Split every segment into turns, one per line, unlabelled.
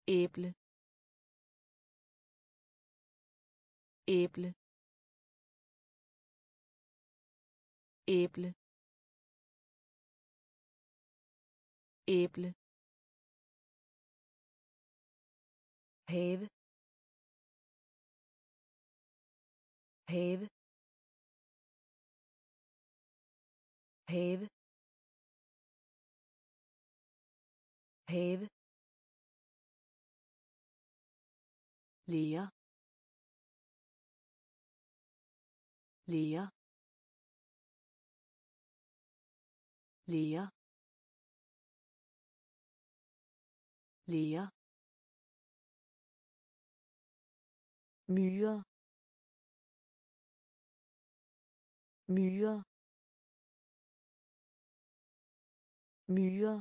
æble æble æble æble have have have have lære lære lære lære myre myre myre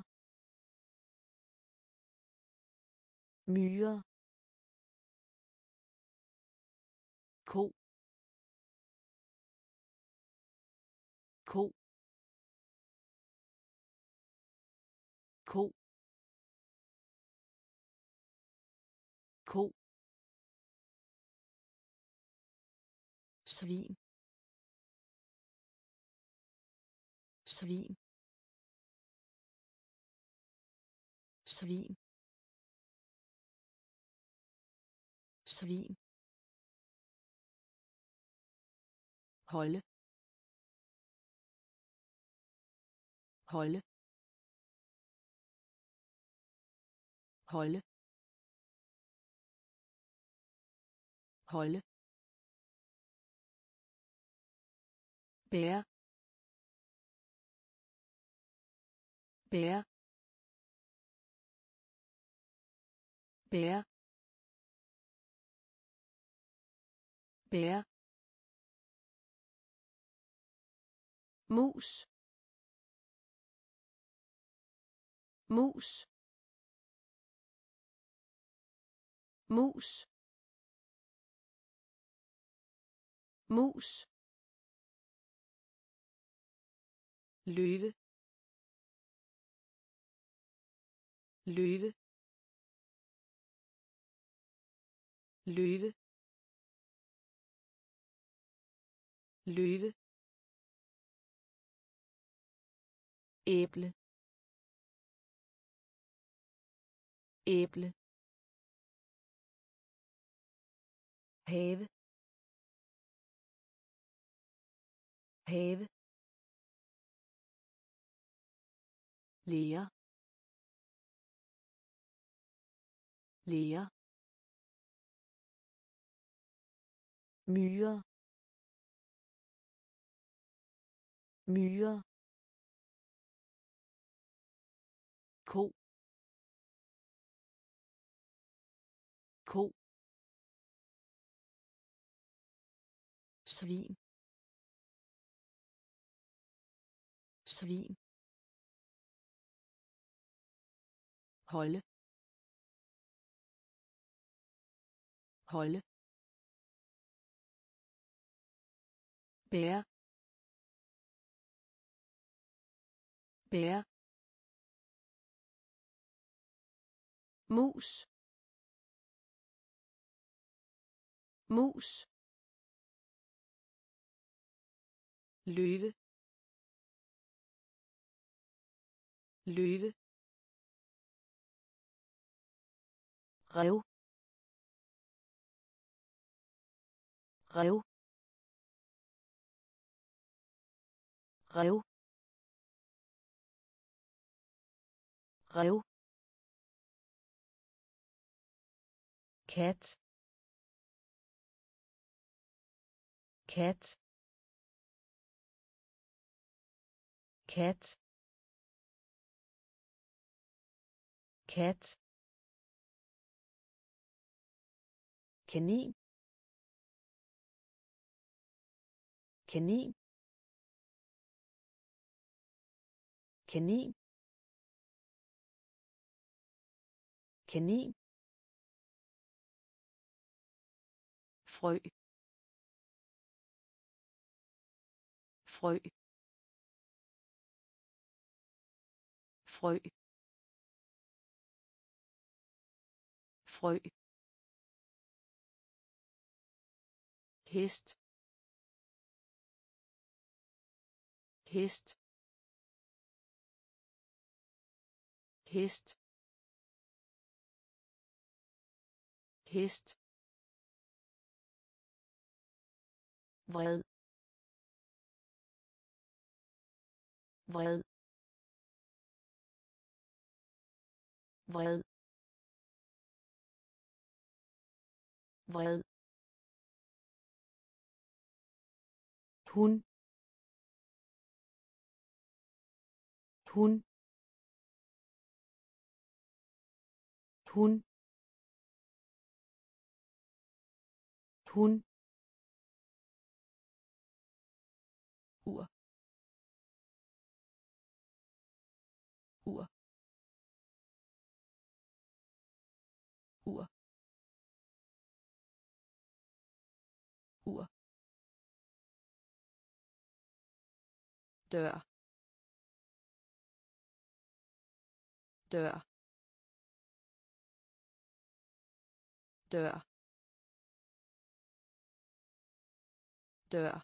myre ko ko ko ko svin svin svin svin holde holde holde holde bære bære bære bære mus mus mus mus løve løve løve løve æble æble have have lære lære myre myre ko ko svin svin holde holde bære bære mus mus løve løve rev rev rev rev kat kat kat kat kanin kanin kanin kanin frø frø frø frø, hest, hest, hest, hest, vred, vred, vred, vred, hun, hun, hun, hun, ur, ur, ur, ur, dør, dør, dør, dør,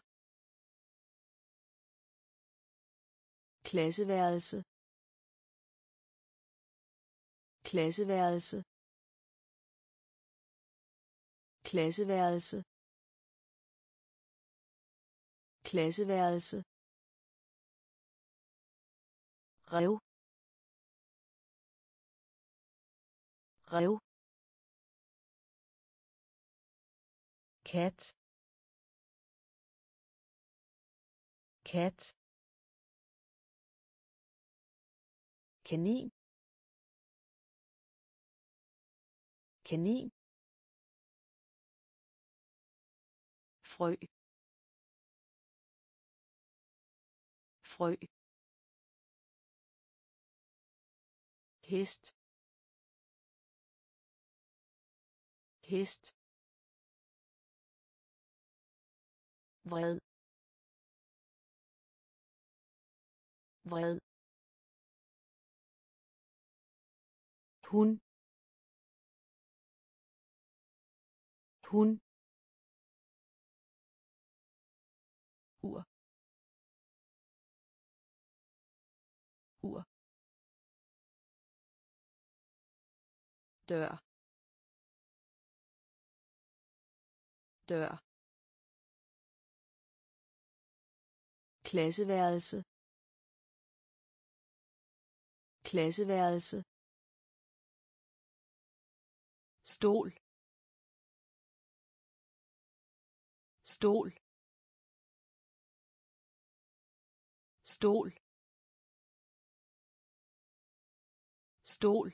klasseværelse, klasseværelse, klasseværelse, klasseværelse, rev, rev, kat, kat, kanin, kanin, frø, frø, hest, hest, vred, vred, hun, hun, ur, ur, dør, dør, klasseværelse, klasseværelse, stol, stol, stol, stol,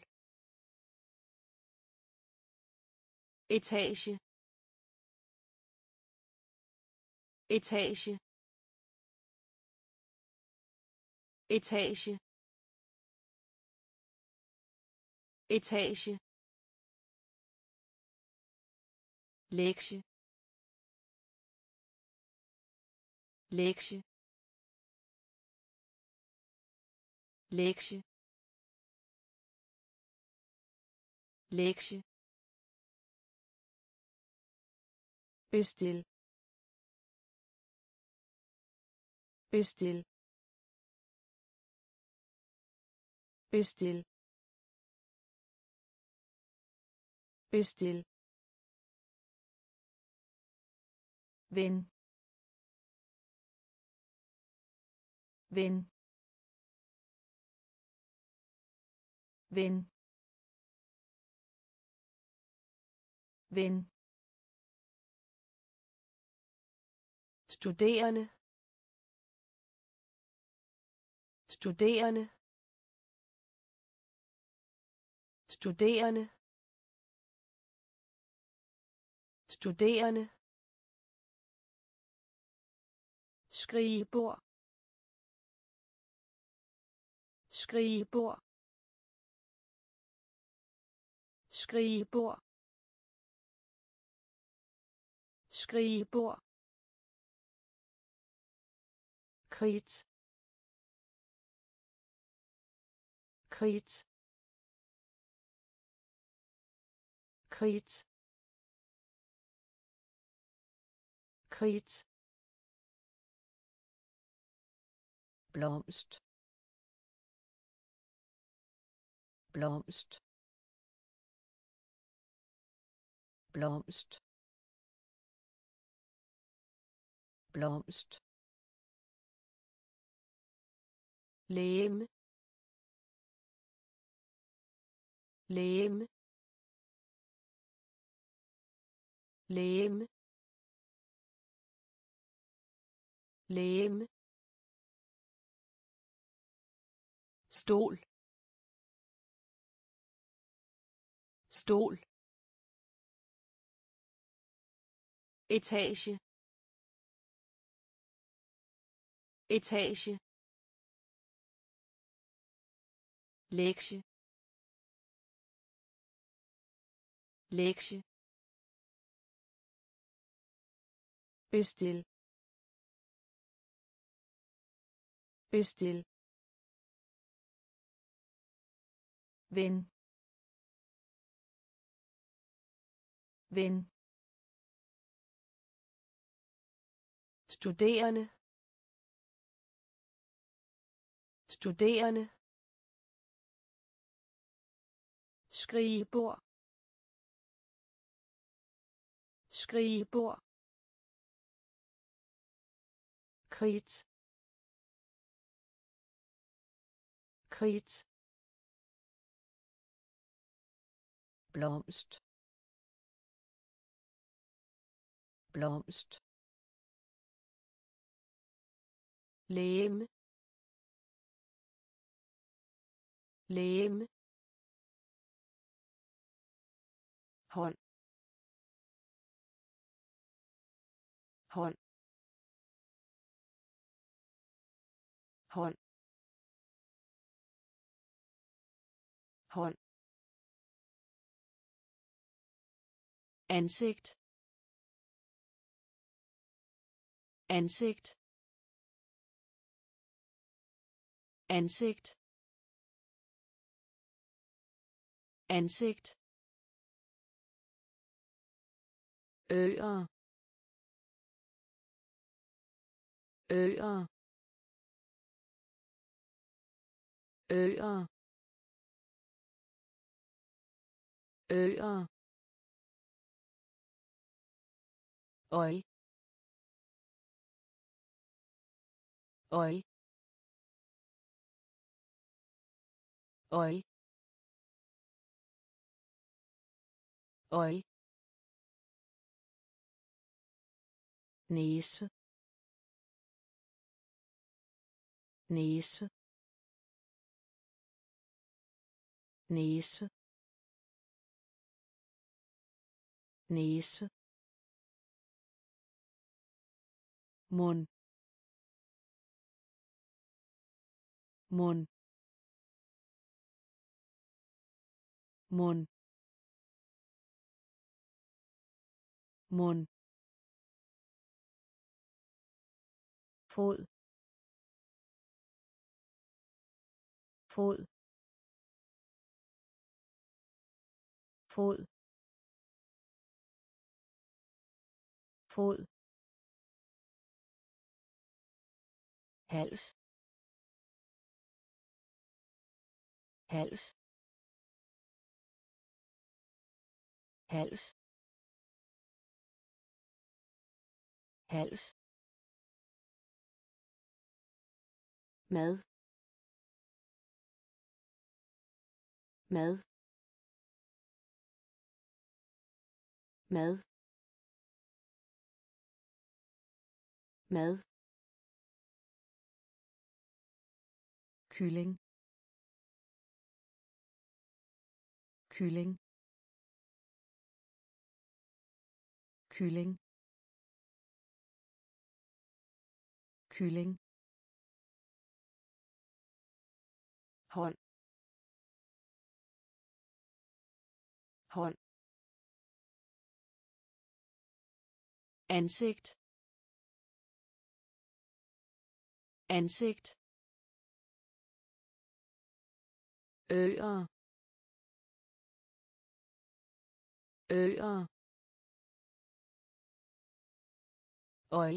etage, etage, etage, etage, lektie, lektie, lektie, lektie, bestil, bestil, bestil, bestil, ven, ven, ven, ven, studerende, studerende, studerende, studerende, skrigebord, skrigebord, skrigebord, skrigebord, kridt, kridt, kridt, kridt, blomst, blomst, blomst, blomst, legeme, legeme, legeme, legeme, stol, stol, etage, etage, lektie, lektie, bestil, bestil, ven, ven, studerende, studerende, skrigebord, skrigebord, kridt, kridt, blomst, blomst, legeme, legeme, hånd, hånd, hånd, hånd, ansigt, ansigt, ansigt, ansigt, øer, øer, øer, øer, øj, øj, øj, øj, næse, næse, næse, næse, mund, mund, mund, mund, fod, fod, fod, fod, hals, hals, hals, hals, mad, mad, mad, mad, kylling, kylling, kylling, kylling, hånd, hånd, ansigt, ansigt, øer, øer øj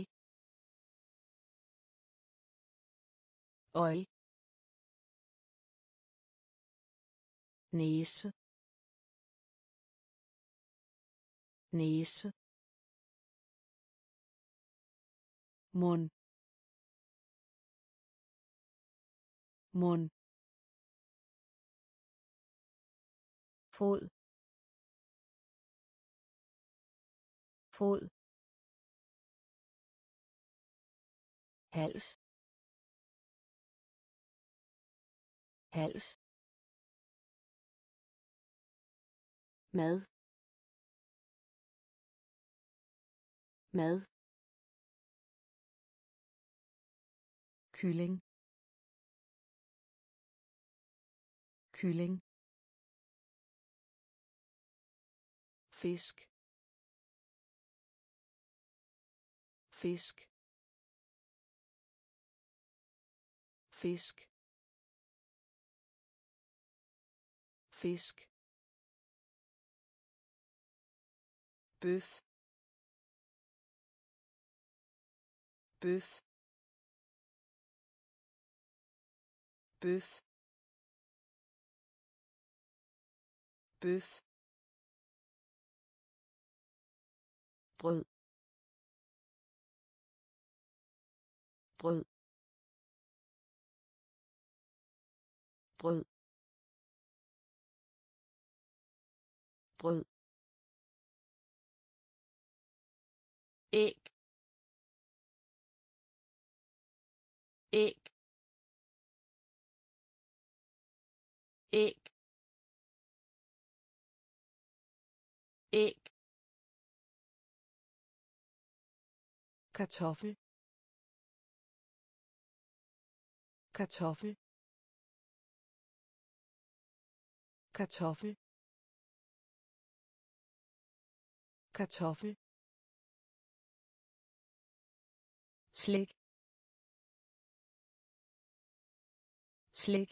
øj næse næse mund mund fod fod hals hals mad mad kylling kylling fisk fisk fisk fisk bøf bøf bøf bøf brød brød brød brød æg æg æg æg kartoffel kartoffel kartoffel kartoffel slik slik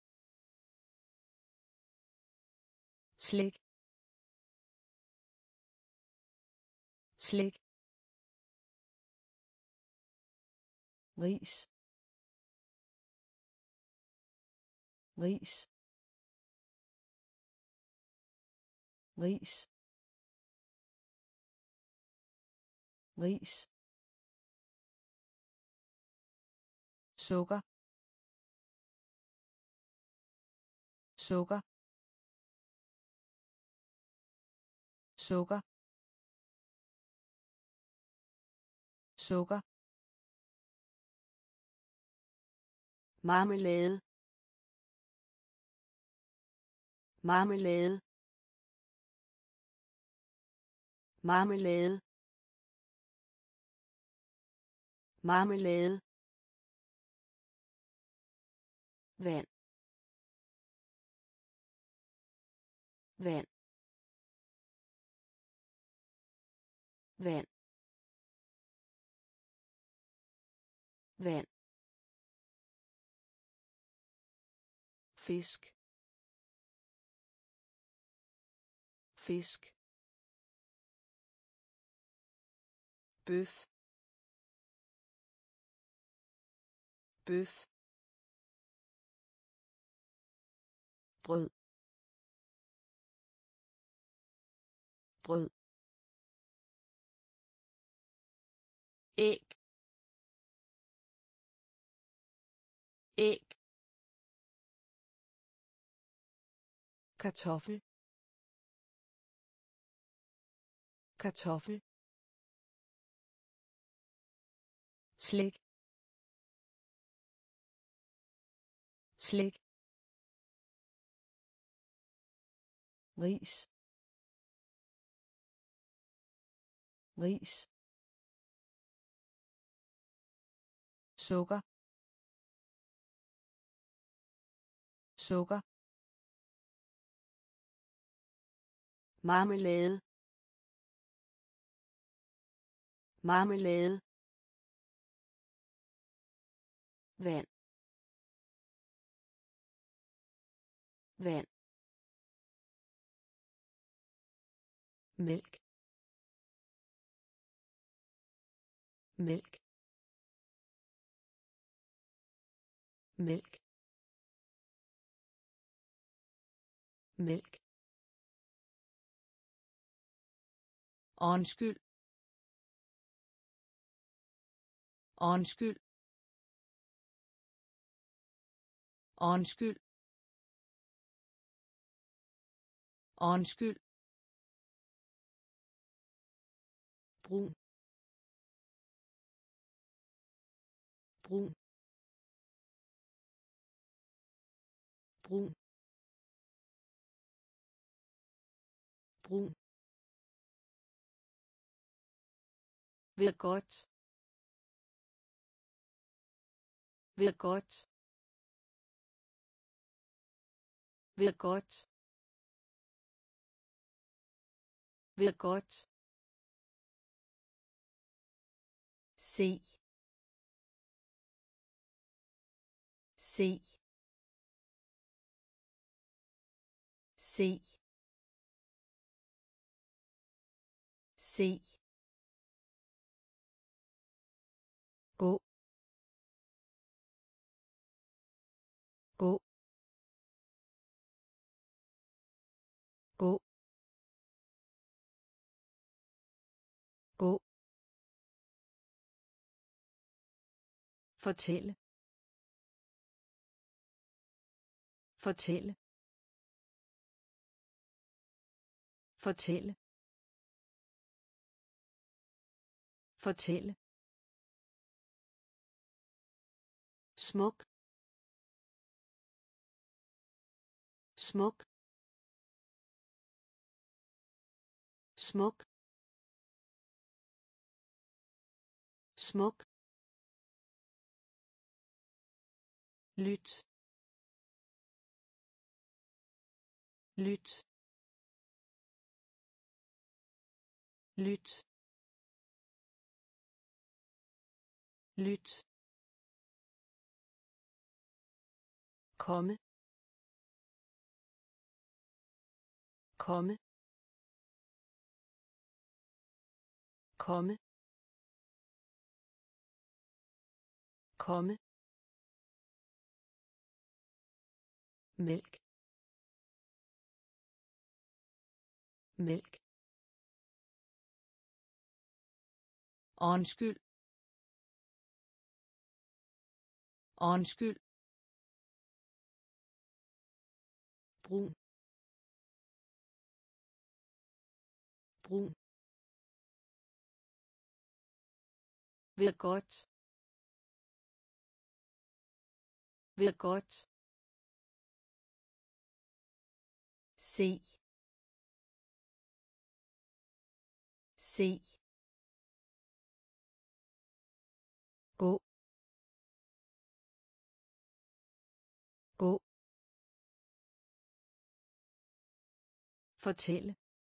slik slik ris ris ris ris sukker sukker sukker sukker marmelade marmelade marmelade marmelade vand vand vand vand fisk fisk bøf bøf brød brød æg æg kartoffel kartoffel slik slik ris ris sukker sukker marmelade marmelade vand vand mælk mælk mælk mælk undskyld undskyld undskyld undskyld brun brun brun brun ved godt ved godt ved godt ved godt se se se se gå gå gå gå fortælle fortælle fortælle fortælle smuk smuk smuk smuk lyt lyt lyt lyt komme komme komme komme mælk mælk undskyld undskyld brun brun ved godt ved godt se se gå gå fortælle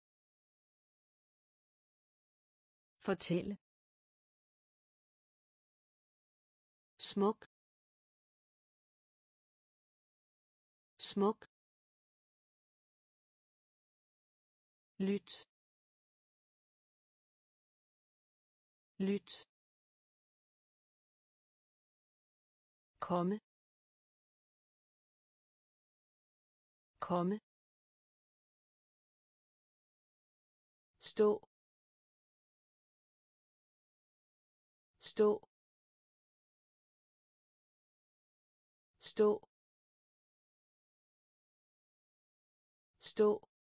fortælle smuk smuk lyt lyt komme komme stå stå stå stå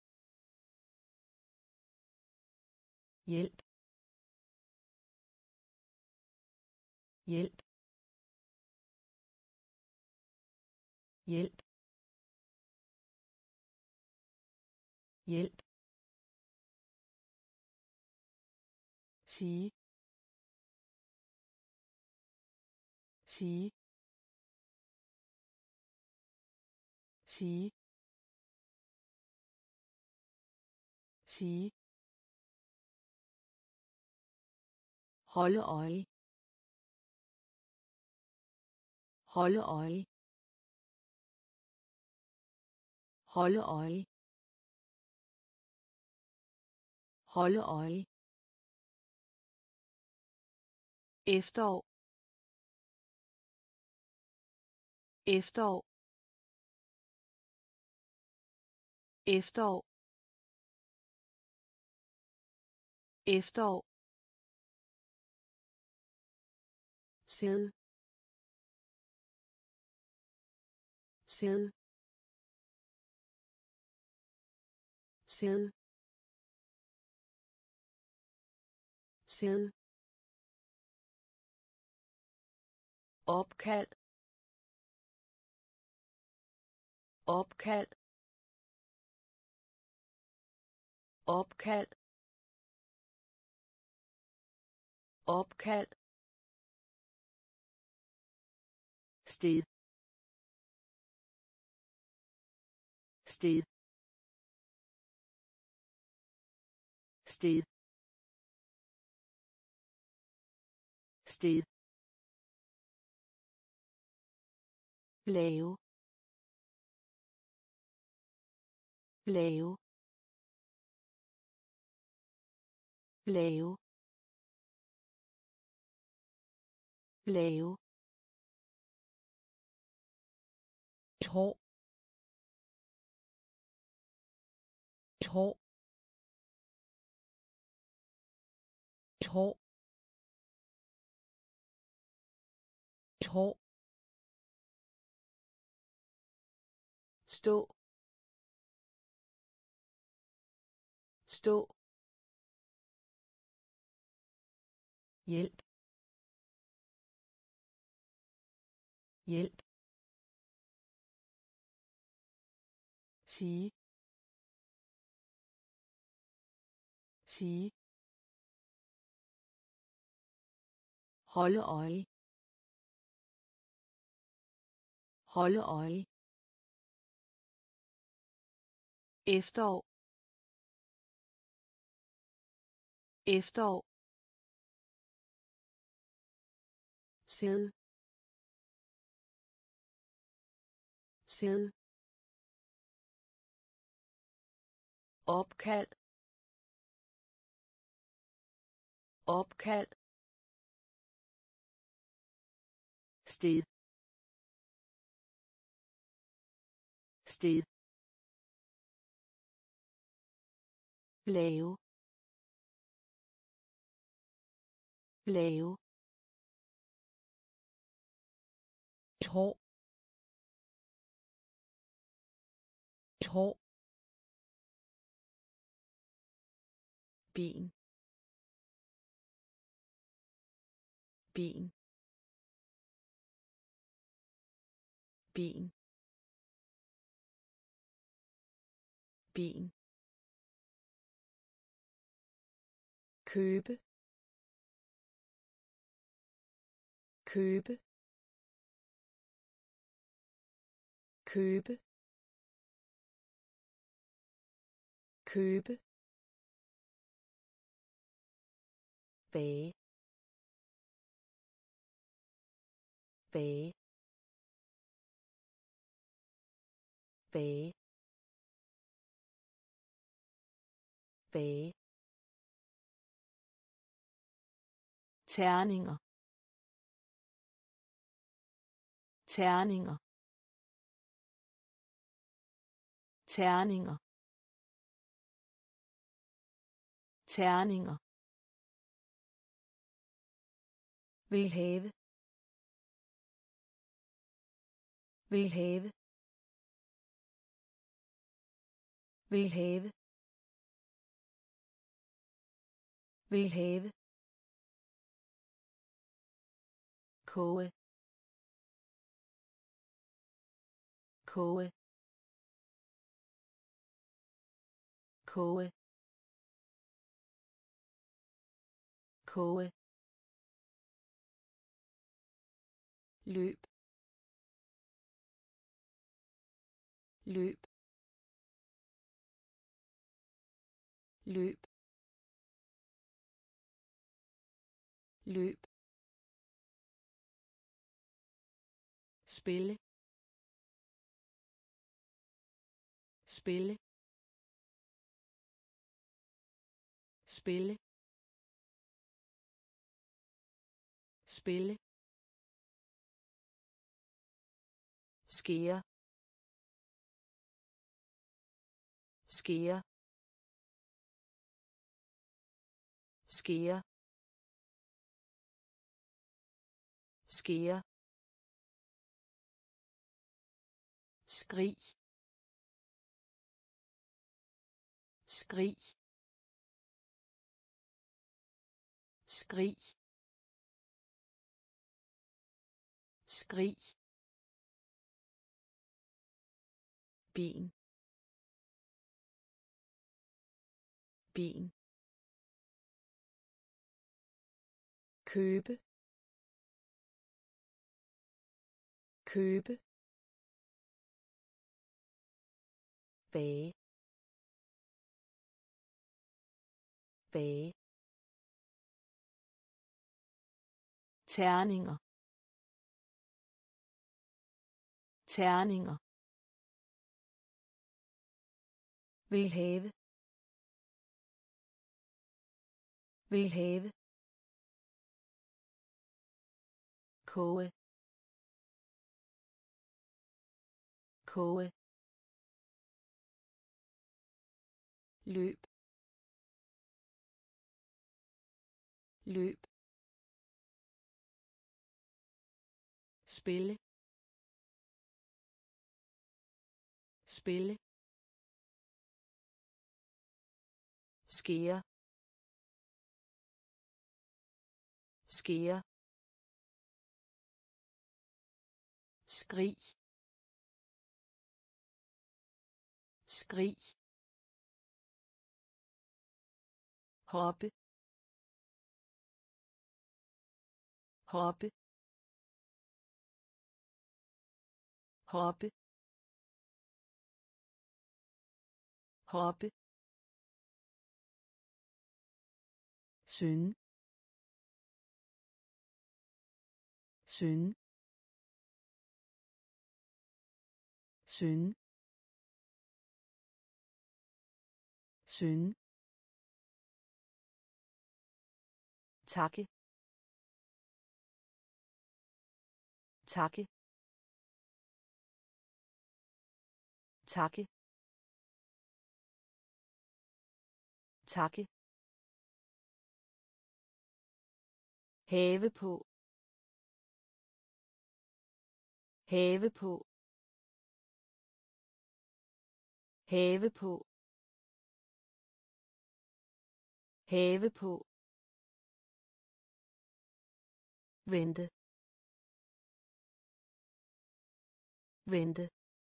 hjælp hjælp hjælp hjælp sige sige sige sige holde øje holde øje holde øje holde øje, efterår, efterår, efterår, efterår, sæd, sæd, sæd, sæd, opkald, opkald, opkald, opkald, sted, sted, sted, sted, lave, lave, lave, lave, et hår, et hår, et hår, et hår, stå, stå, hjælp, hjælp, sige, sige, holde øje, holde øje, efterår, efterår, sæd, sæd, opkald, opkald, sted, sted, lave, lave, et hår, et hår, ben, ben, ben, ben, købe, købe, købe, købe, bage, bage, bage, bage, terninger, terninger, terninger, terninger, vil have, vil have, vil have, vil have, koge, koge, koge, koge, løb, løb, løb, løb, spille, spille, spille spille skære skære skære skære skrig skrig skrig skrig ben ben købe købe bage bage terninger terninger vil have vil have koge koge løb løb spille spille skære skære skrig skrig hoppe hoppe hoppe hoppe synge synge synge synge takke takke takke takke have på have på have på have på vente vente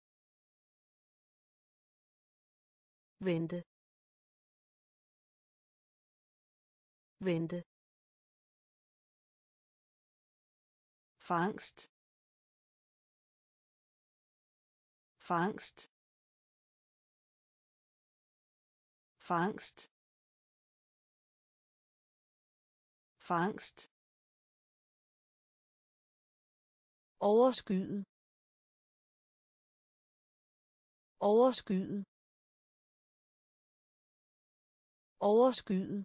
vente vente fangst fangst fangst fangst overskyde overskyde overskyde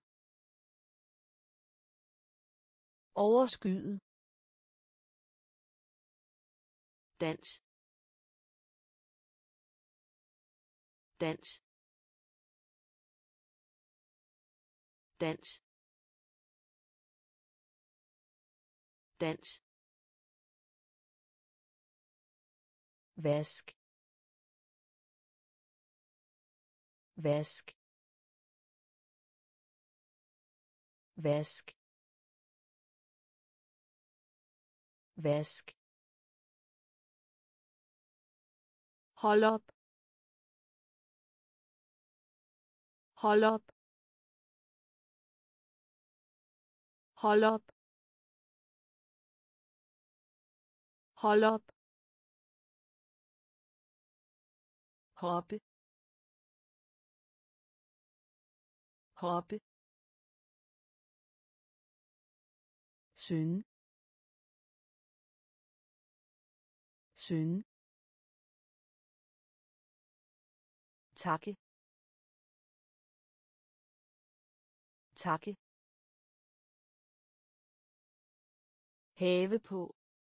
overskyde dans dans dans dans vask vask vask vask hold op hold op hold op hold op hoppe hoppe synge synge takke takke, have på,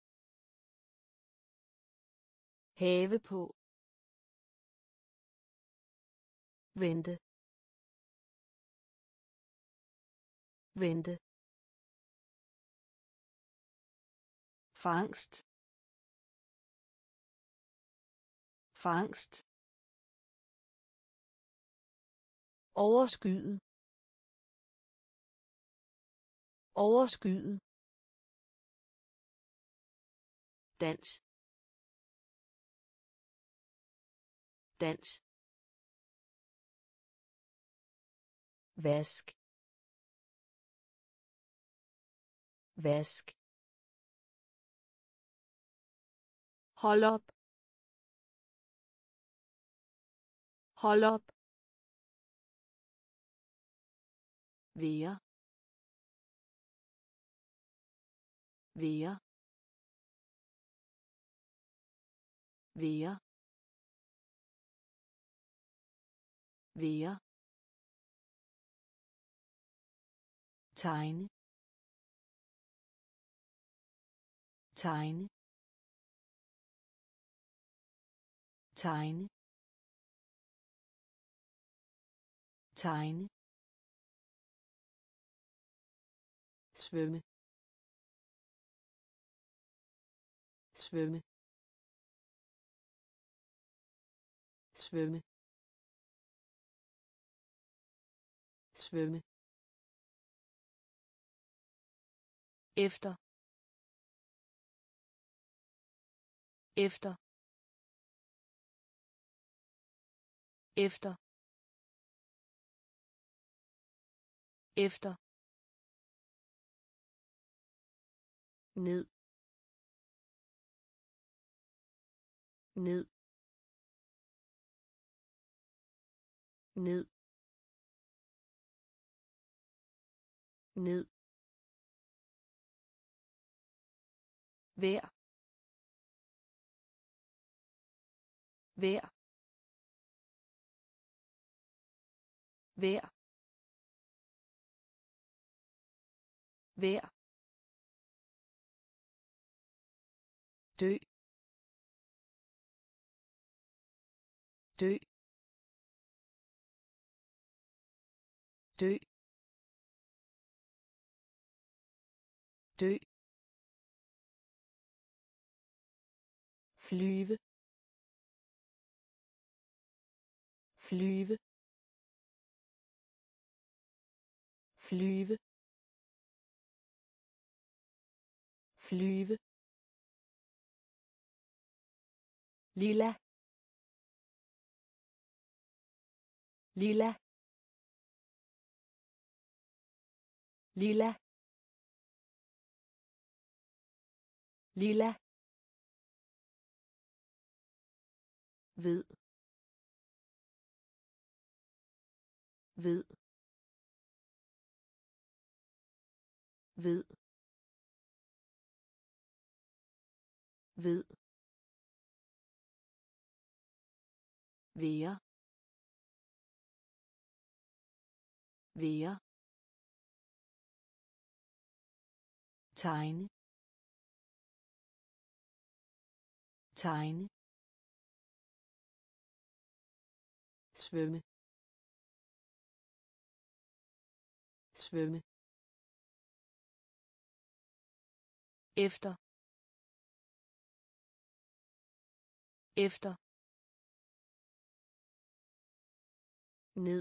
have på, vente, vente, fangst, fangst, overskyet, overskyet, dans, dans, vask, vask, hold op, hold op, være, være, være, være, tegne, tegne, tegne, tegne, svømme, svømme, svømme, svømme, efter, efter, efter, efter, ned, ned, ned, ned, vær, vær, vær, vær, dø, dø, dø, dø, flyve, flyve, flyve, flyve, lilla, lilla, lilla, lilla, ved, ved, ved, ved, være, være, tegne, tegne, svømme, svømme, efter, efter, ned,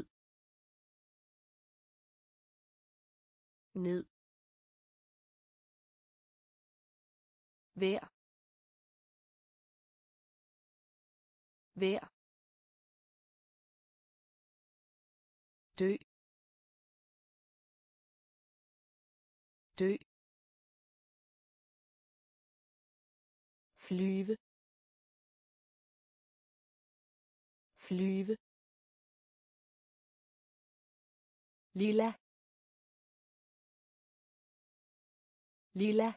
ned, vær, vær, dø, dø, flyve, flyve, lilla, lilla,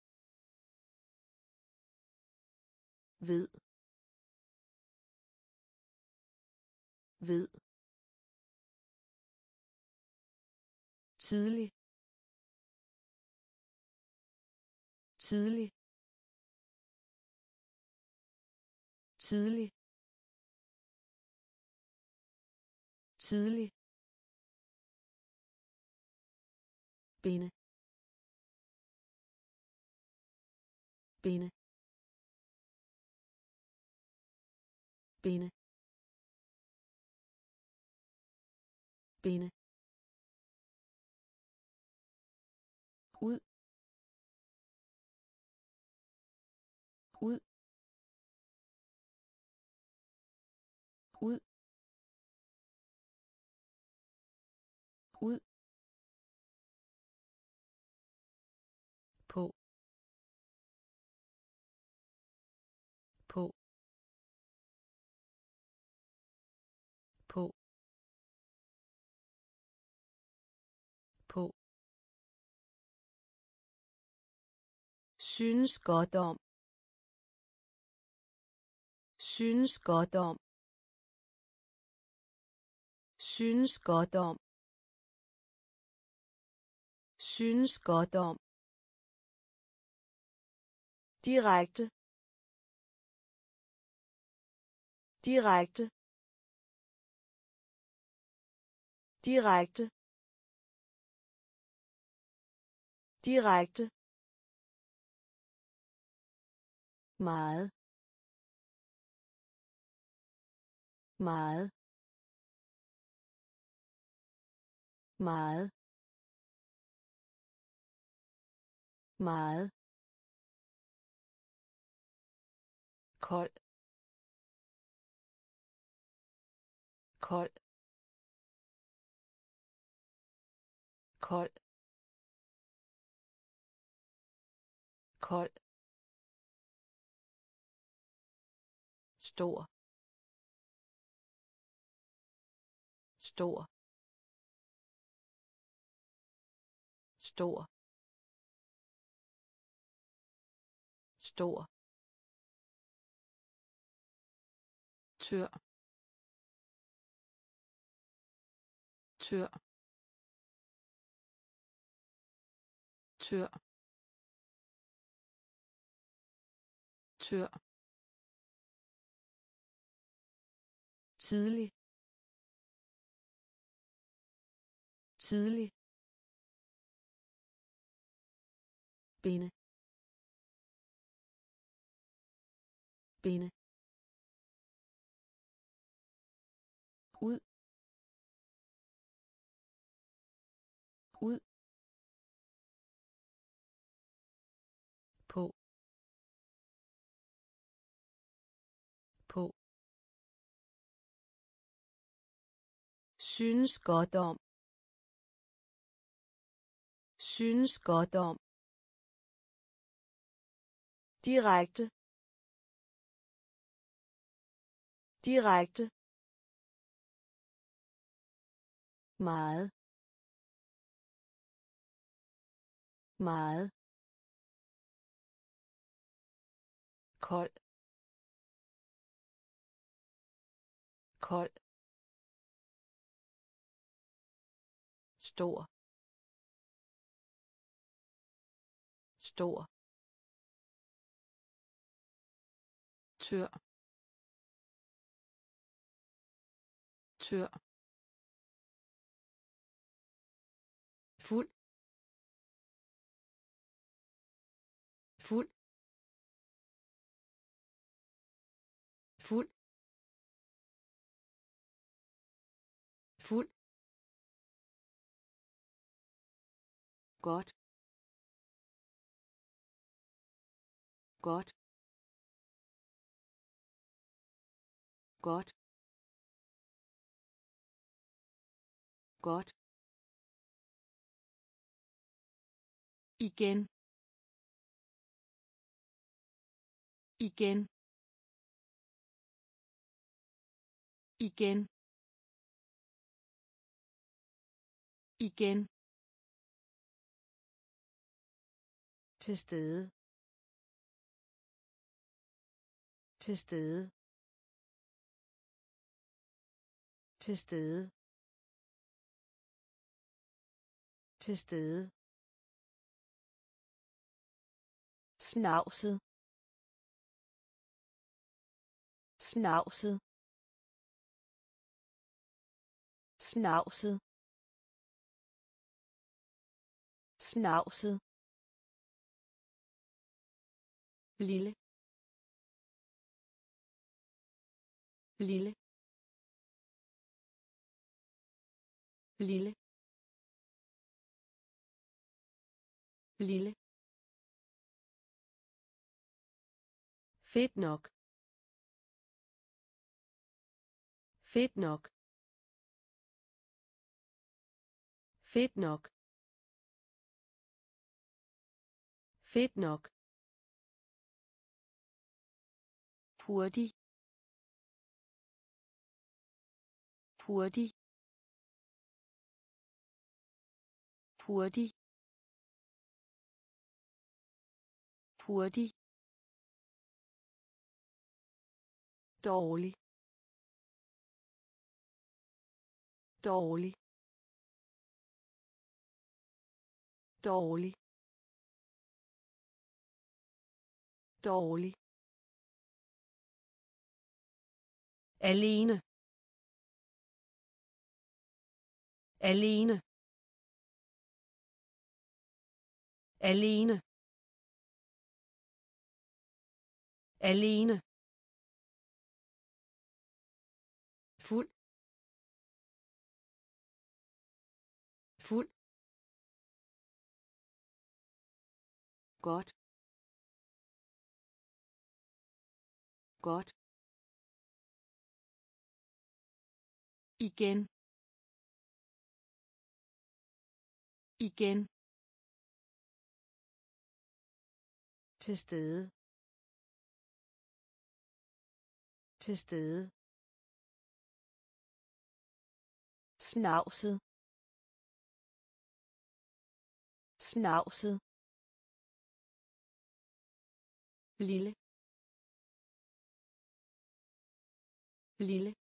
ved, ved, tidlig, tidlig, tidlig, tidlig, binde, binde, binde, binde, ud, ud, ud, ud, på, på, på, på, synes godt om, synes godt om, synes godt om, synes godt om, direkte, direkte, direkte, direkte, meget, meget, meget, meget, kold, kold, kold, kold, stor, stor, stor, stor, tør, tør, tør, tør, tidlig, tidlig, binde, binde, ud, ud, på, på, synes godt om, synes godt om, direkte, direkte, meget, meget, kold, kold, stor, stor, tør, tør, fuld, fuld, fuld, fuld, godt, godt, godt, godt, igen, igen, igen, igen, til stede, til stede, til stede, Til stede. Snavset. Snavset. Snavset. Snavset. Lille. Lille. Lille. Lille. Fedt nok. Fedt nok. Fedt nok. Fedt nok. Hurtig. Hurtig. Hurtig. Hurtig. Dårlig. Dårlig. Dårlig. Dårlig. Alene. Alene. Alene. Alene. Fuld. Fuld. Godt. Godt. Igen. Igen. Til stede. Til stede. Snavset. Snavset. Lille. Lille.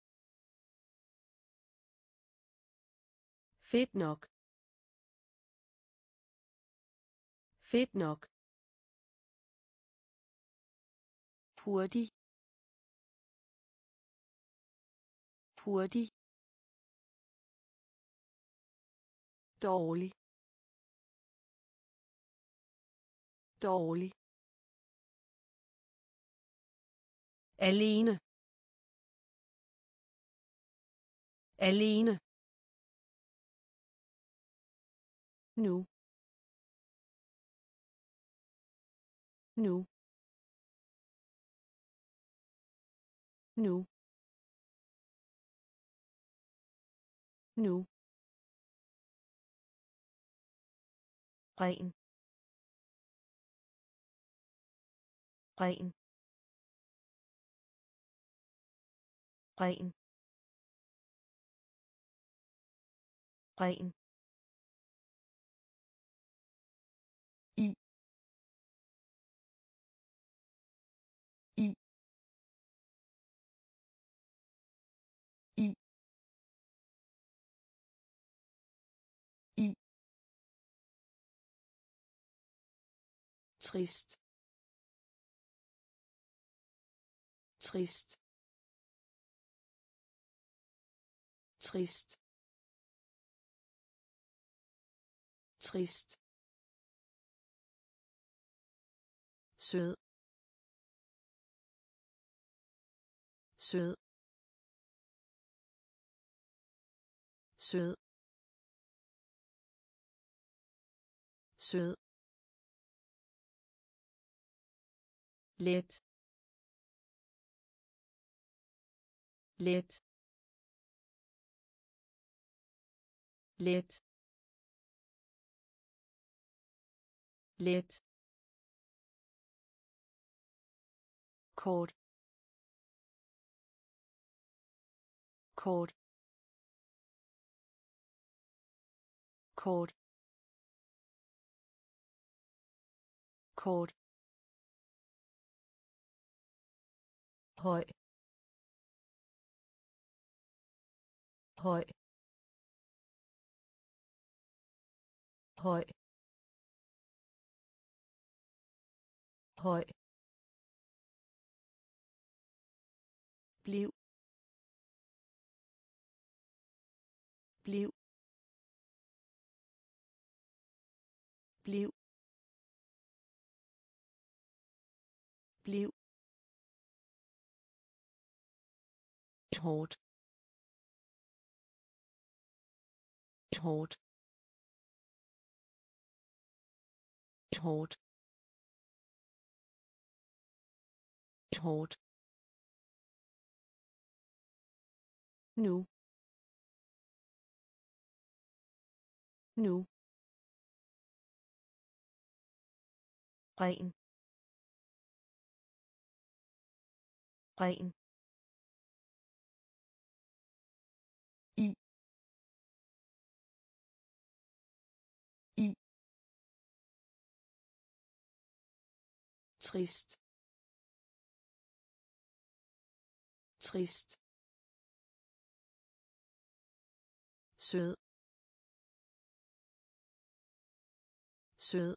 Fedt nok. Fedt nok. Hurtig. Hurtig. Dårlig. Dårlig. Alene. Alene. Nu. Nu. Nu. Nu. Ren. Ren. Ren. Ren. I. I. I. I. Trist. Trist. Trist. Trist. Sød. Sød. Sød. Sød. Let. Let. Let. Let. Kort. Kort. Kort. Kort. Høj. Høj. høj høj bliv bliv bliv bliv hårdt hårdt hårdt hårdt nu nu ren ren i i trist trist sød sød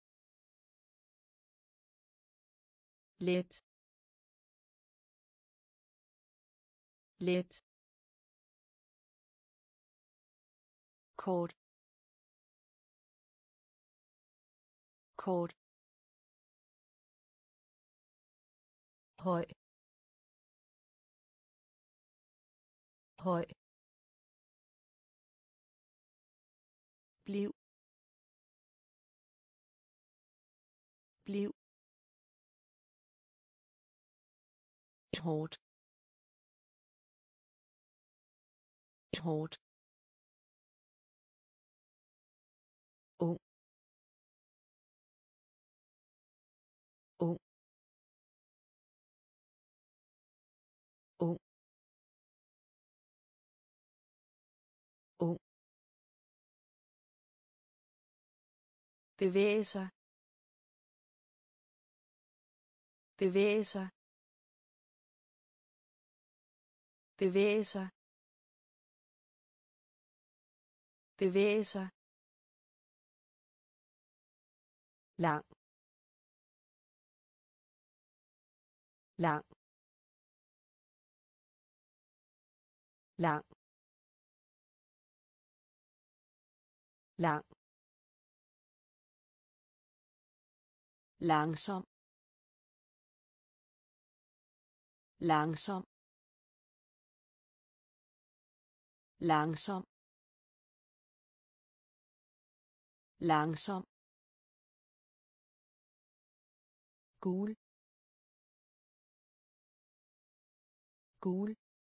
let let kort kort høj høj bliv bliv hårdt hårdt ung ung ung ung bevæge sig bevæge sig bevæge sig bevæge sig lang lang lang lang langsom langsom langsom langsom gul gul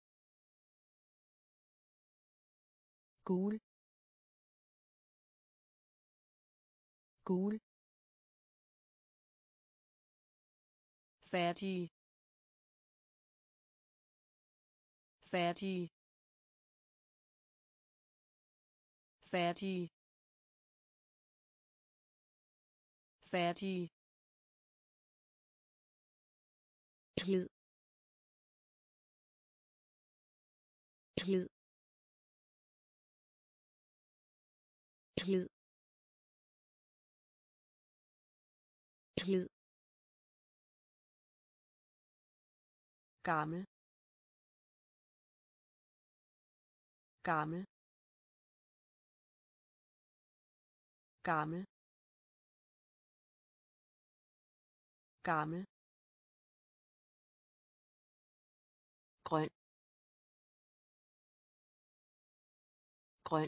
gul gul færdig færdig færdig færdig glid glid glid glid gammel gammel gammel gammel grøn grøn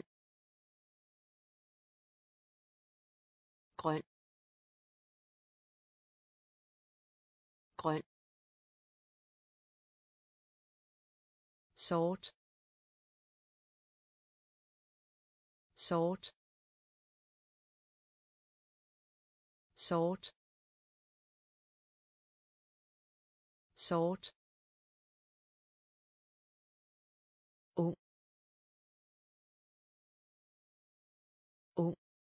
grøn grøn sort sort sort sort ung ung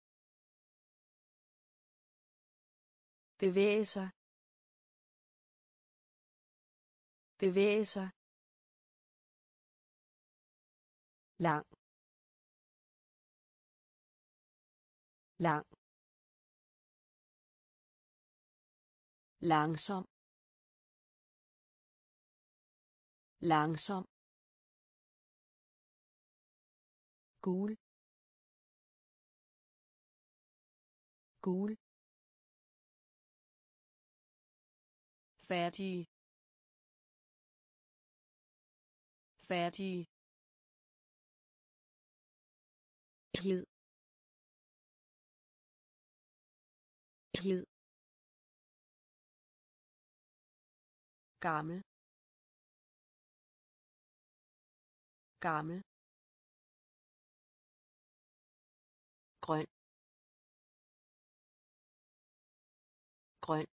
bevæge sig bevæge sig lang lang, langsom, langsom, gul, gul, færdig, færdig, glid, glid, gammel, gammel, grøn, grøn,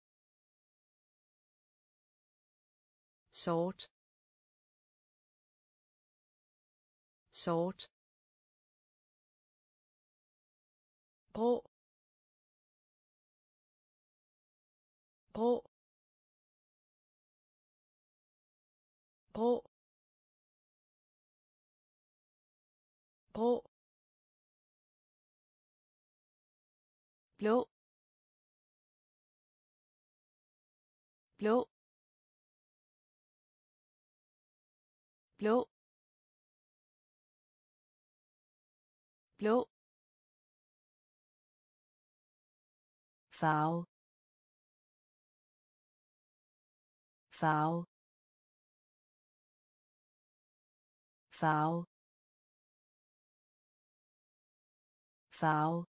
sort, sort, grå, grå, grå, grå, blå, blå, blå, blå, farve, farve, farve, farve,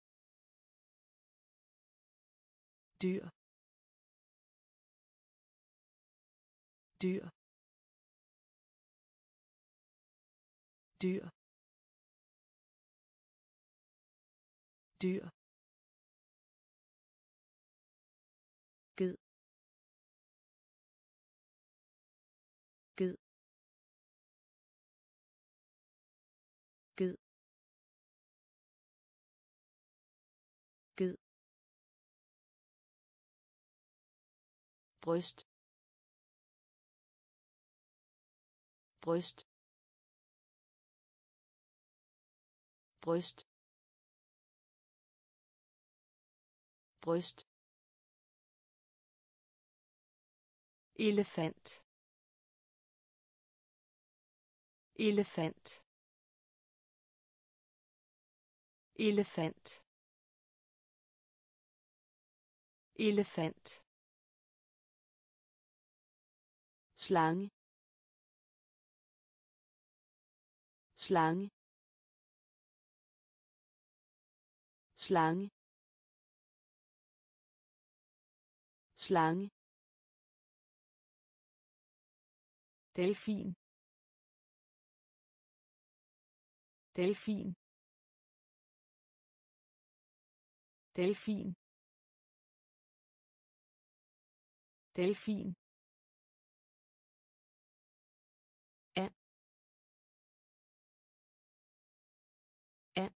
dyr, dyr, dyr, dyr, ged, ged, ged, ged, bryst, bryst, bryst, bryst, elefant, elefant, elefant, elefant, slange, slange, slange, slange, delfin, delfin, delfin, delfin, and, and,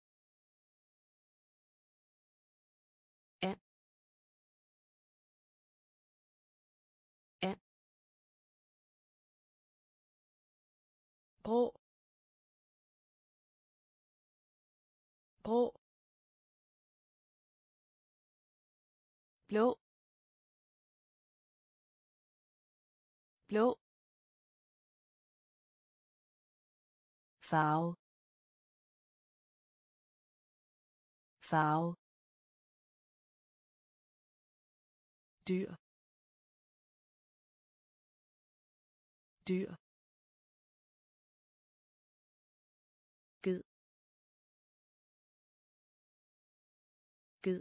and, and, grå, grå, blå, blå, farve, farve, dyr, dyr, ged, ged,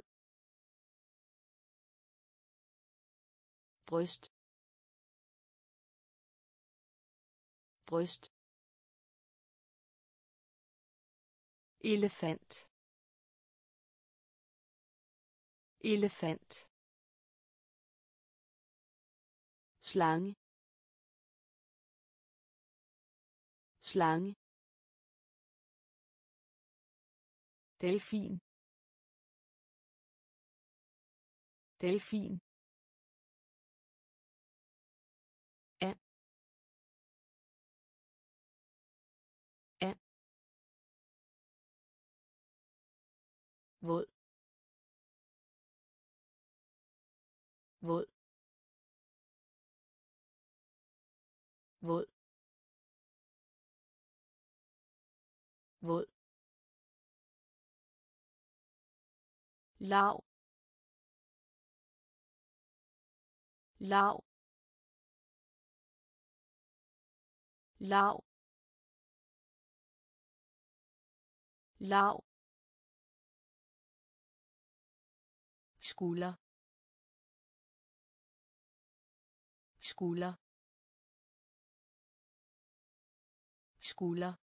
bryst, bryst, elefant, elefant, slange, slange, delfin, delfin, and, and, våd våd våd våd lav lav lav lav skulder skulder skulder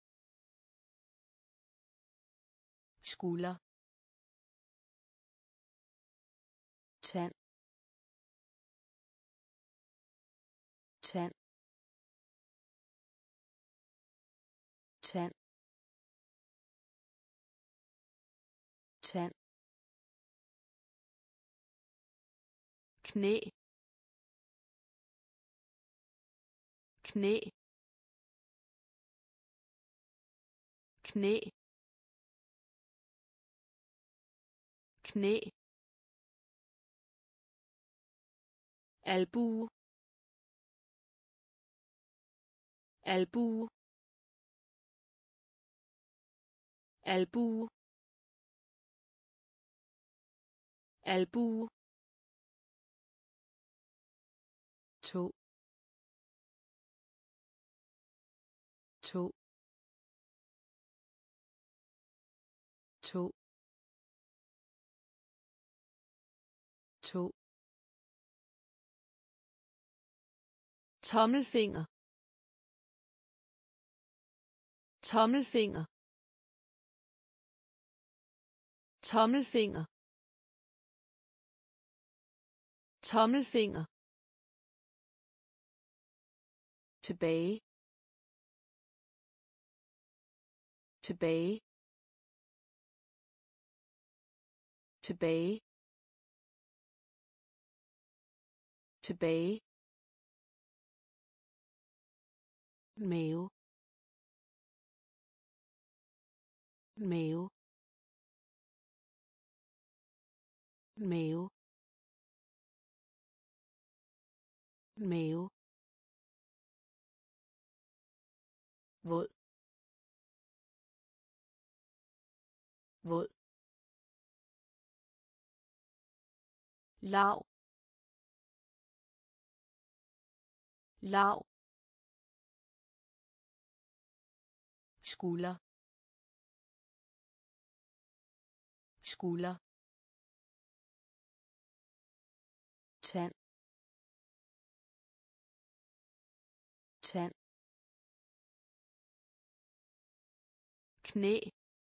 skulder tand tand tand tand knæ knæ knæ knæ albue albue albue albue to to to to tommelfinger tommelfinger tommelfinger tommelfinger tilbage tilbage tilbage tilbage mave mave mave mave våd våd lav lav skulder skulder tand tand knæ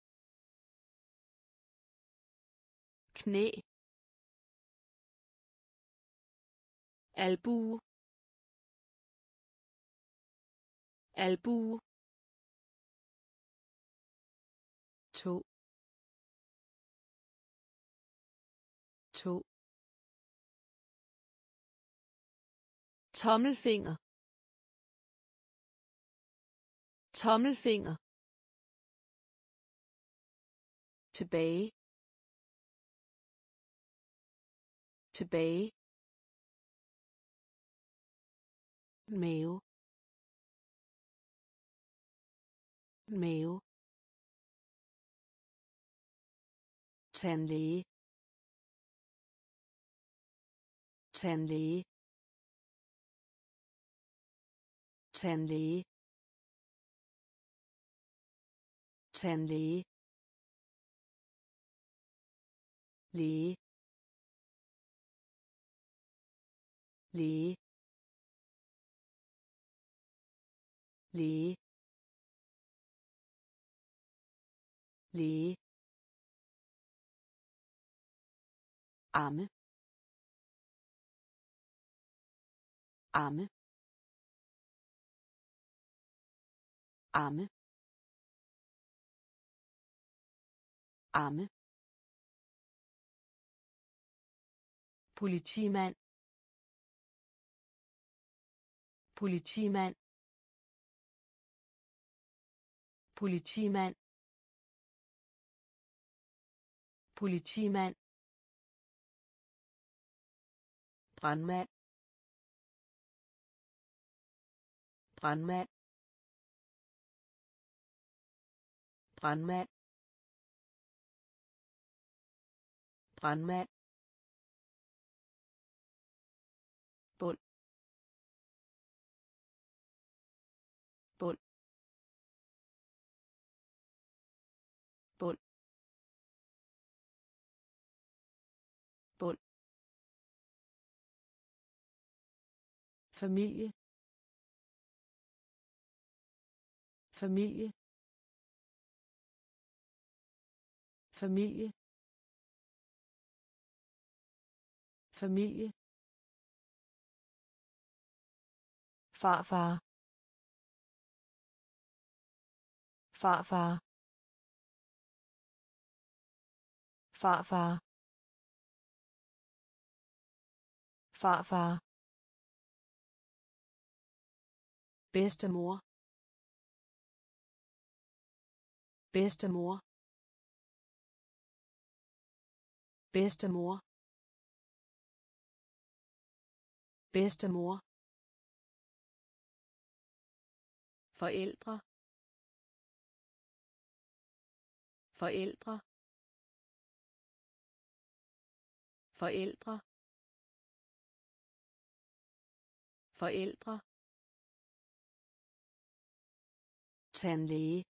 knæ albue albue to to tommelfinger tommelfinger tilbage tilbage mave mave tandlæge tandlæge tandlæge tandlæge læge læge læge læge arme arme arme arme politimand politimand politimand politimand, brandmand, brandmand, brandmand, brandmand, bund, bund, bund, bund, familie, familie, familie, familie, farfar, farfar, farfar, farfar, bedstemor, bedstemor, bedstemor, bedstemor, forældre, forældre, forældre, forældre, tandlæge,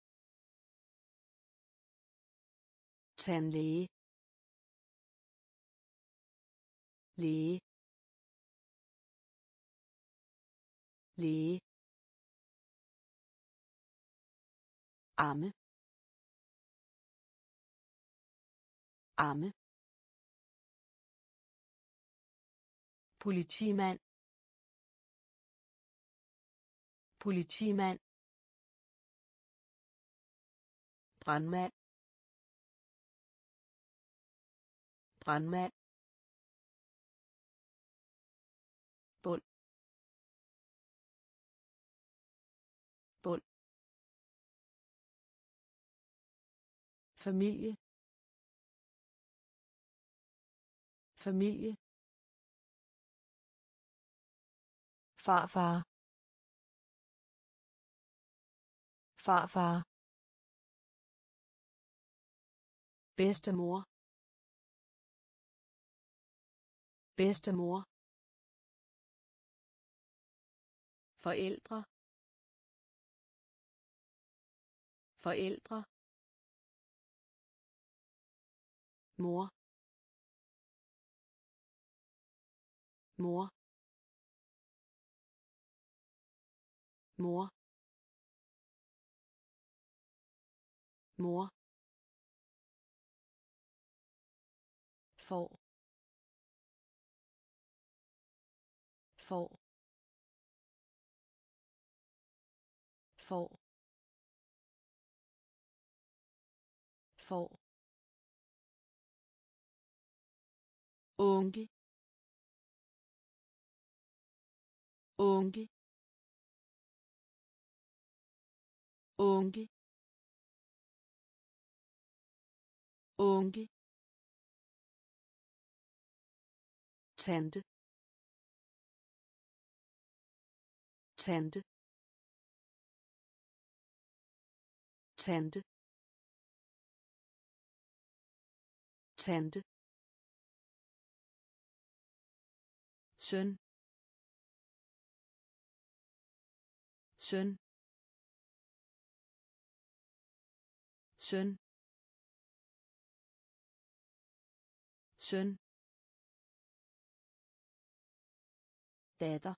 tandlæge, læge, læge, amme, amme, politimand, politimand, brandmand, brandmand, bund, bund, familie, familie, farfar, farfar, bedstemor, bedstemor, forældre, forældre, mor, mor, mor, mor, får, får, får, får, onkel, onkel, onkel, onkel, tante, tante, tante, tante, søn, søn, søn, søn, datter,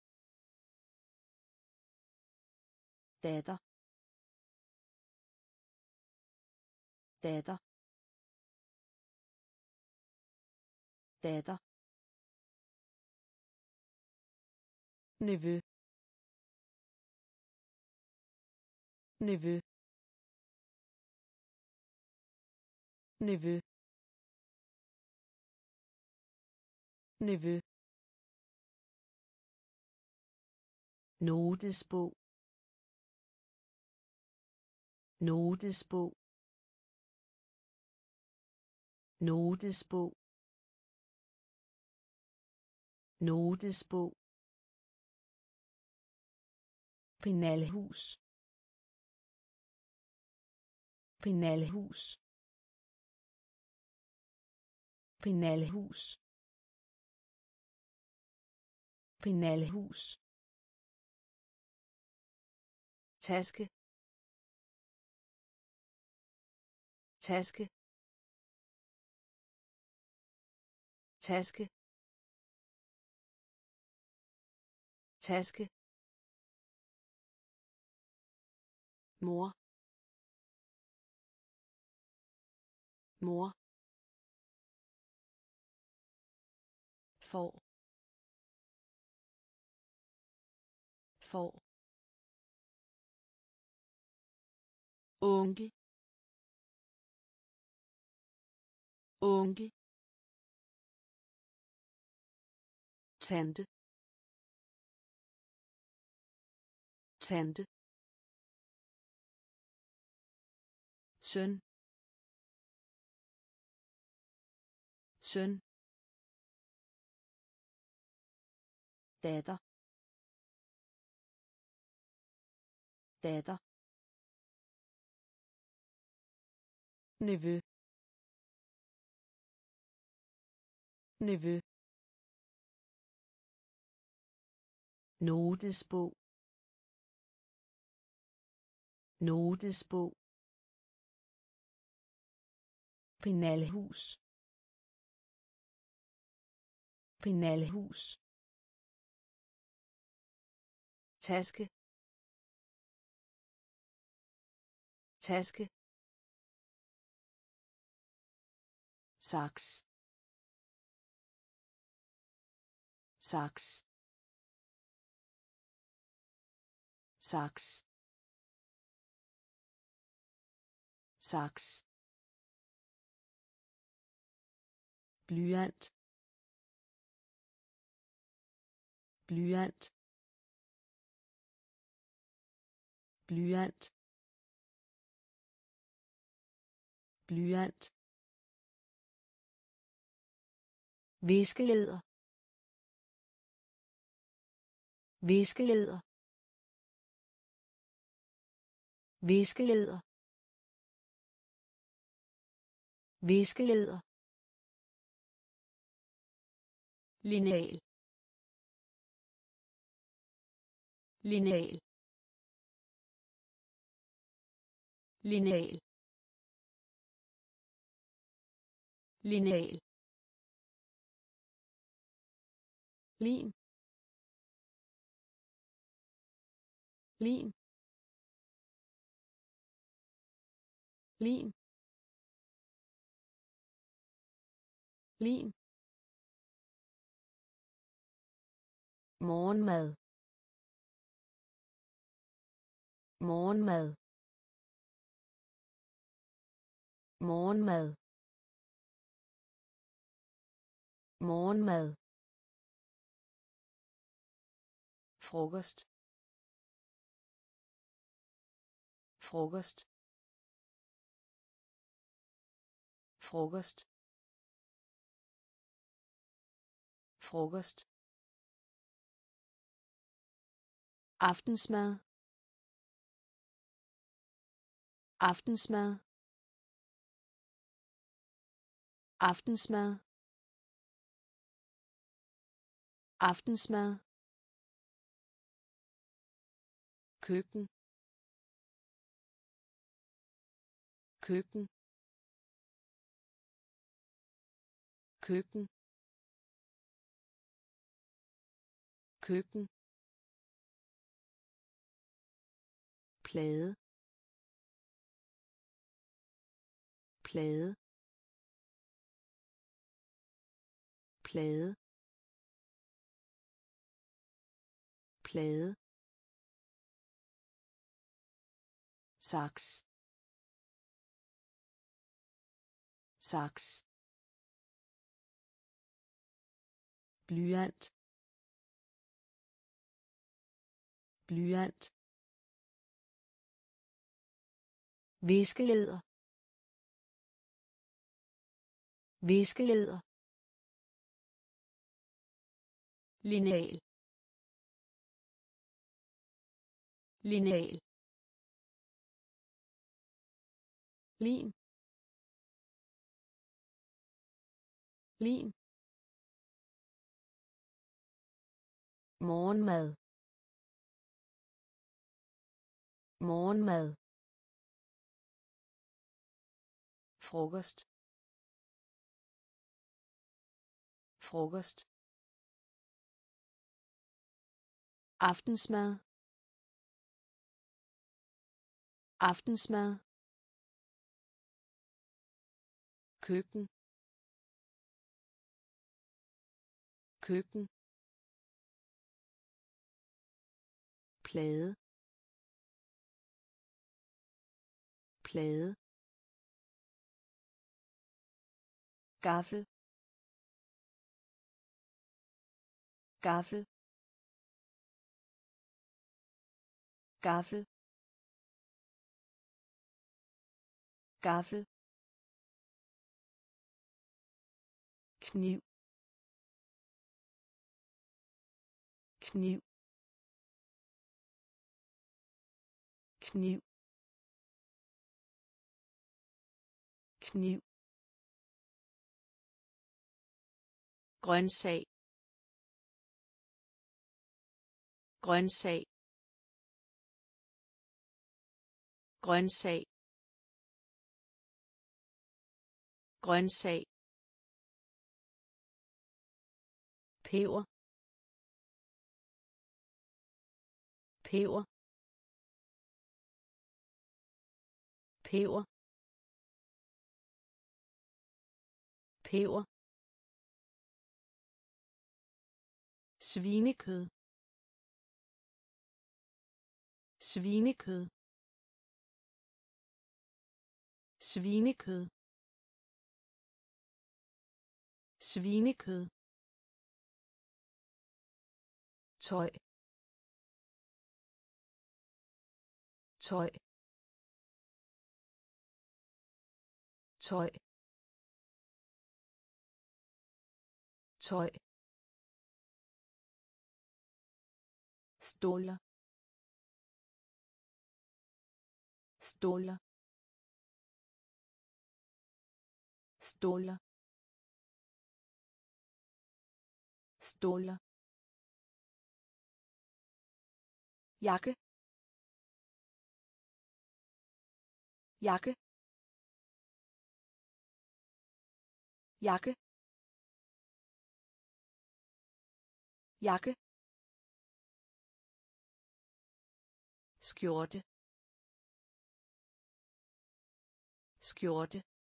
datter, datter, datter, nevø, nevø, nevø, nevø, notesbog, notesbog,
notesbog, notesbog, penalhus, penalhus, penalhus, penalhus, taske, taske, taske, taske, mor, mor, for, for, onkel, onkel, tante, tante, søn, søn, datter, datter,
nevø, nevø,
notesbog, notesbog, penalhus, penalhus, taske, taske, saks, saks, saks, saks, blyant, blyant, blyant, blyant, viskeleder, viskeleder, viskeleder, viskeleder, lineal, lineal, lineal, lineal, lim, lim, lim, lim, morgenmad, morgenmad, morgenmad, morgenmad, frokost, frokost, frokost, frokost, aftensmad, aftensmad, aftensmad, aftensmad, køkken, køkken, køkken, køkken, plade, plade, plade, plade, saks, saks, blyant, blyant, viskeleder, viskeleder, lineal, lineal, lim, lim, morgenmad, morgenmad, frokost, frokost, aftensmad, aftensmad, køkken, køkken, plade, plade, gaffel, gaffel, gaffel, gaffel, kniv, kniv, kniv, kniv, grøntsag, grøntsag, grøntsag, grøntsag, peber, peber, peber, peber, svinekød, svinekød, svinekød, svinekød, tøj, tøj, tøj, tøj, ståler, ståler, ståler, ståler, jakke, jakke, jakke, jakke, skjorte, skjorte,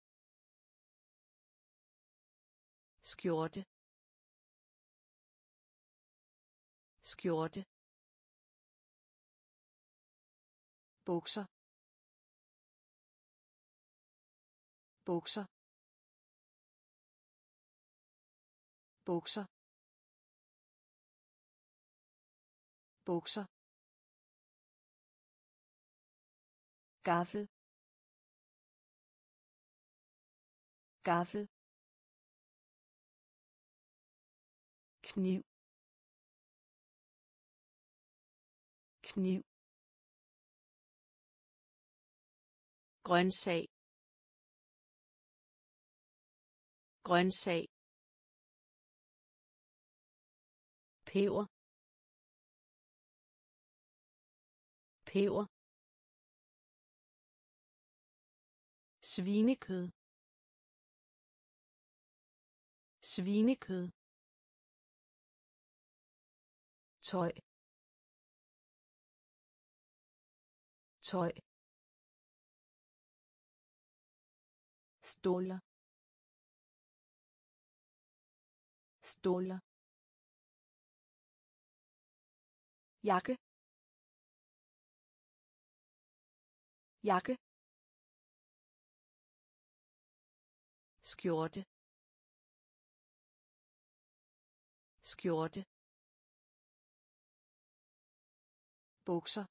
skjorte, skjorte, bukser, bukser, bukser, bukser, gaffel, gaffel, kniv, kniv, grøntsag, grøntsag, peber, peber, svinekød, svinekød, tøj, tøj, ståler, ståler, jakke, jakke, skjorte, skjorte, bukser,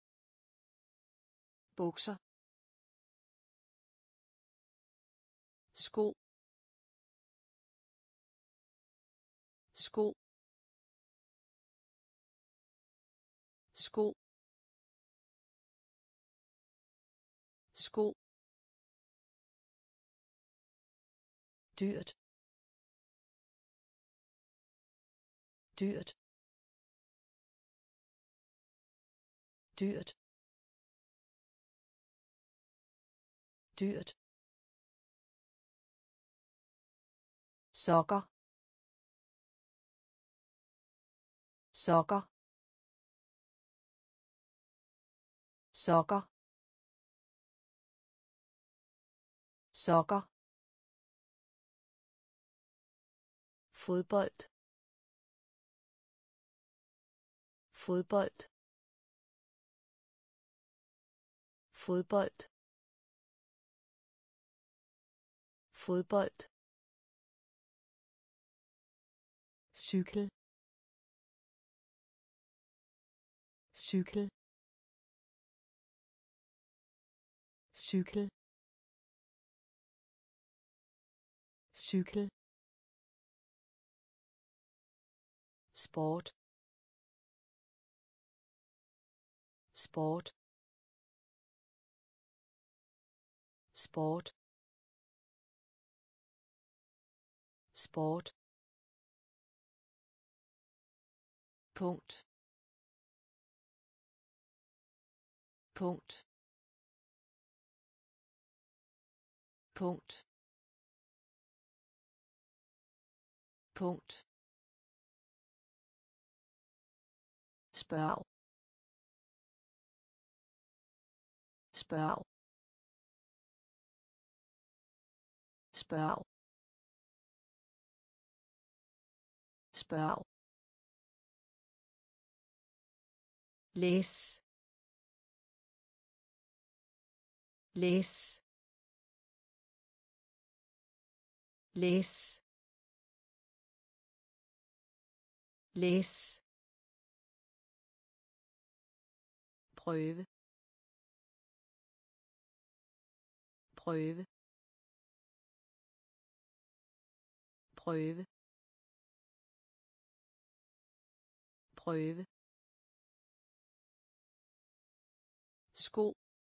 bukser, sko, sko, sko, sko, dyrt, dyrt, dyrt, dyrt, sokker, sokker, sokker, sokker, fodbold, fodbold, fodbold, fodbold, cykel, cykel, cykel, cykel, sport, sport, sport, sport, punkt, punkt, punkt, punkt, spørg, spørg, spørg, spørg, læs, læs, læs, læs, prøve, prøve, prøve, prøve, sko,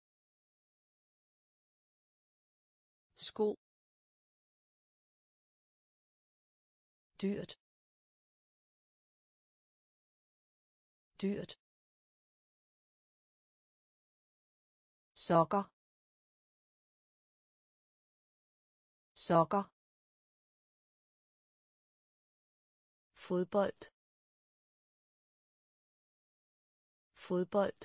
sko, dyrt, dyrt, sokker, sokker, fodbold, fodbold,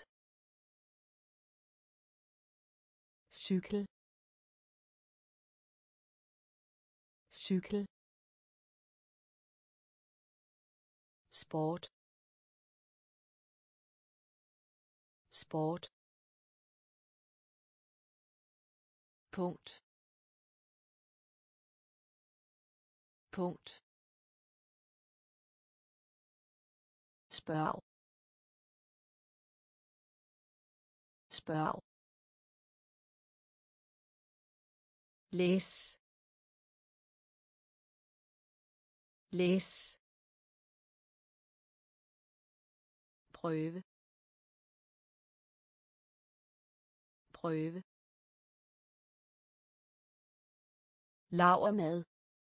cykel, cykel, sport, sport, punkt, punkt, spørg, spørg, læs, læs, prøve, prøve, lavermad,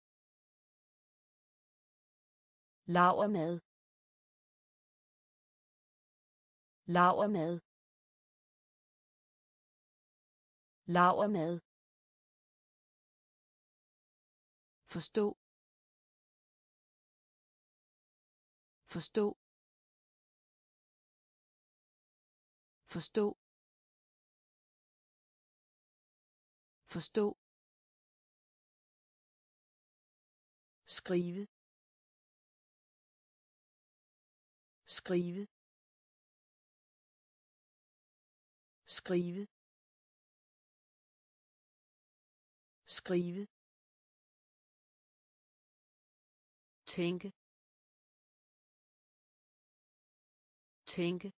lavermad, lavermad, lavermad, forstå, forstå, forstå, forstå, skrive, skrive, skrive, skrive, tænke, tænke,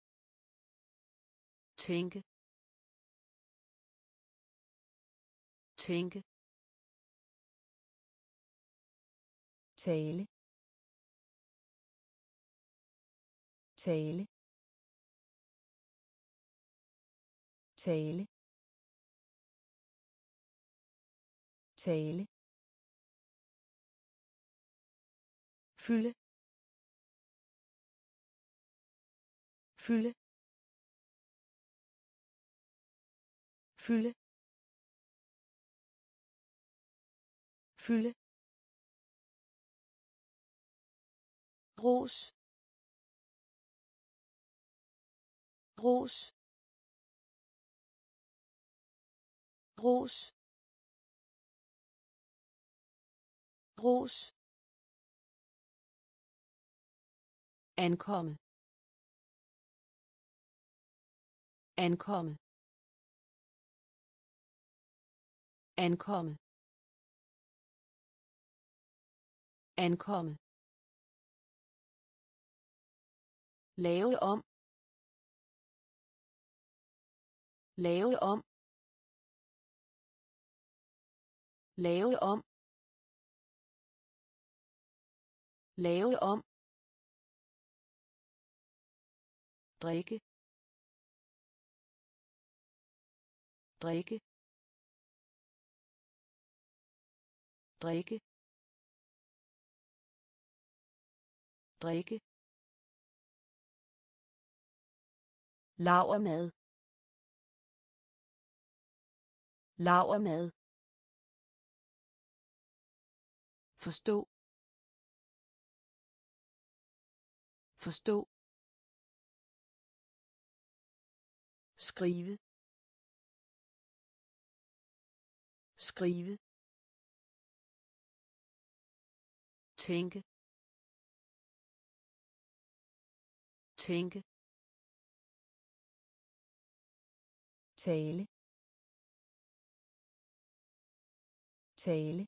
tænke, tænke,
tale, tale, tale, tale,
fylde, fylde, fylde, fylde, ros, ros, ros, ros, ankomme, ankomme, ankomme, ankomme, lave om, lave om, lave om, lave om, drikke, drikke, drikke, drikke, lavermad, lavermad, forstå, forstå, skrive, skrive, tænke, tænke,
tale, tale,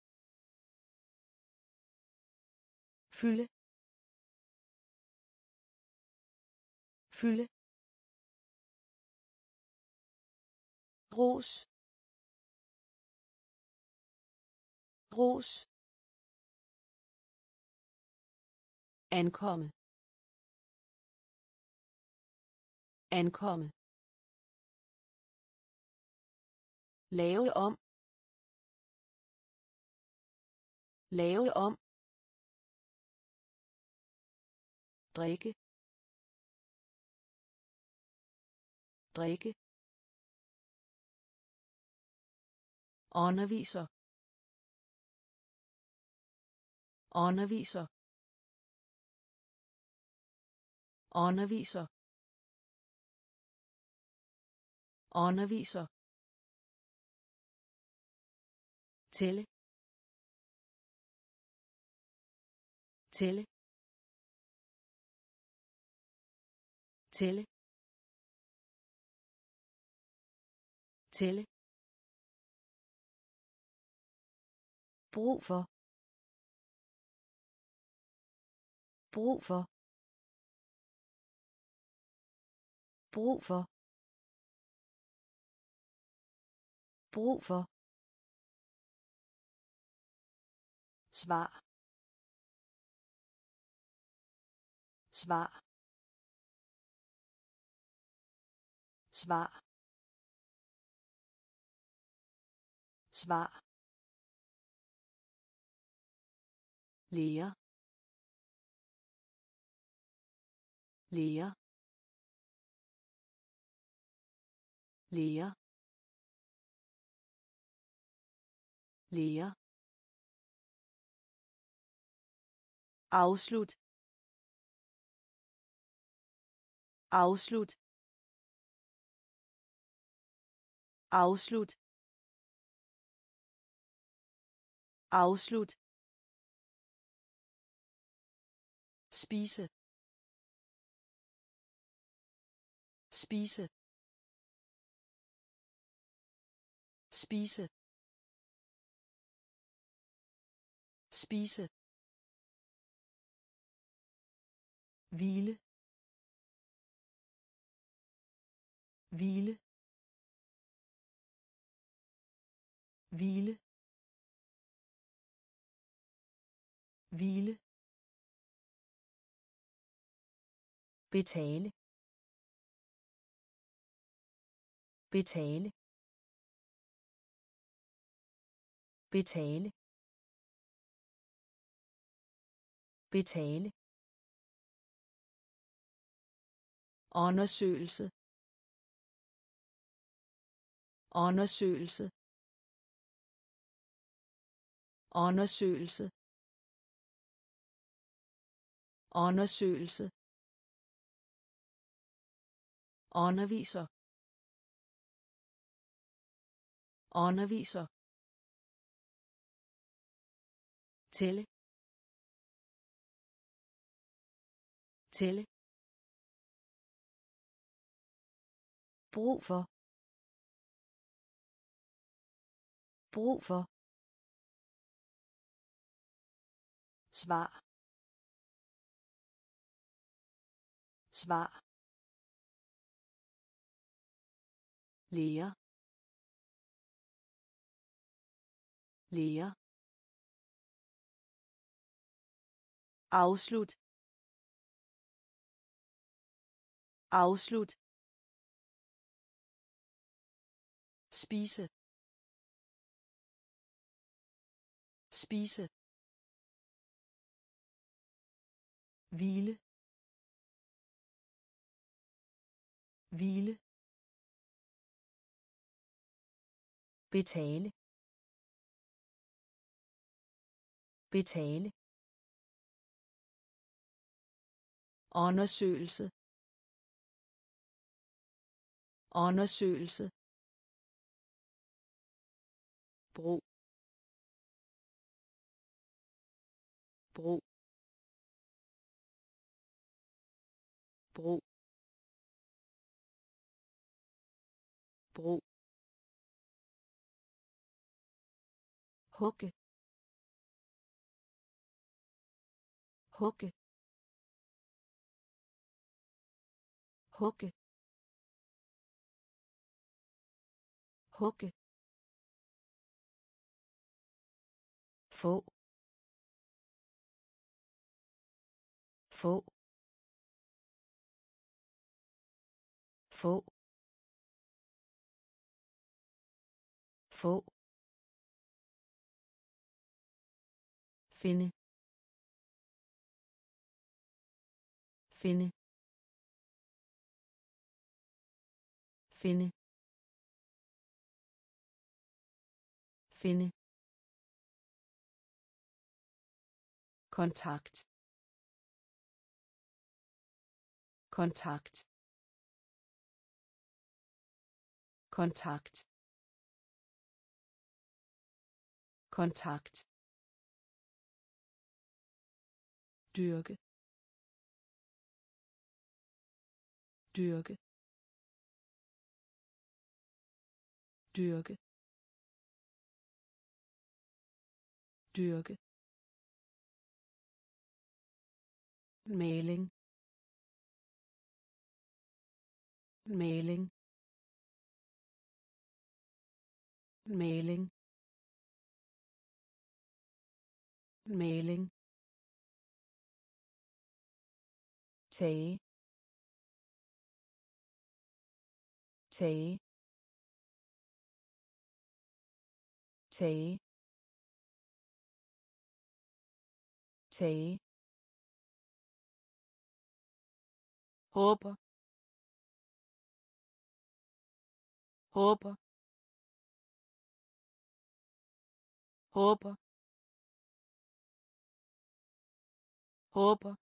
fylde, fylde, ros, ros, ankomme, ankomme, lave om, lave om, drikke, drikke, underviser, underviser, underviser, underviser, tælle, tælle, tælle, tælle, brug for, brug for, brug for, brug for, svar, svar, svar, svar, lære, lære, lære, lære, afslut, afslut, afslut, afslut, spise, spise, spise, spise, hvile, hvile, hvile, hvile,
betale, betale, betale, betale,
undersøgelse, undersøgelse, undersøgelse, undersøgelse, underviser, underviser, tælle, tælle, brug for, brug for, svar, svar, lære, lære, afslut, afslut, spise, spise, hvile, hvile,
betale, betale,
undersøgelse, undersøgelse, brug, brug, brug, brug, hugge, hugge, hugge, hugge,
få, få, få, få,
finde, finde, finde, finde, kontakt, kontakt, kontakt, kontakt, dyrke, dyrke, dyrke, dyrke, maling, maling, maling, maling,
tage, tage, tage, tage,
håber, håber, håber, håber,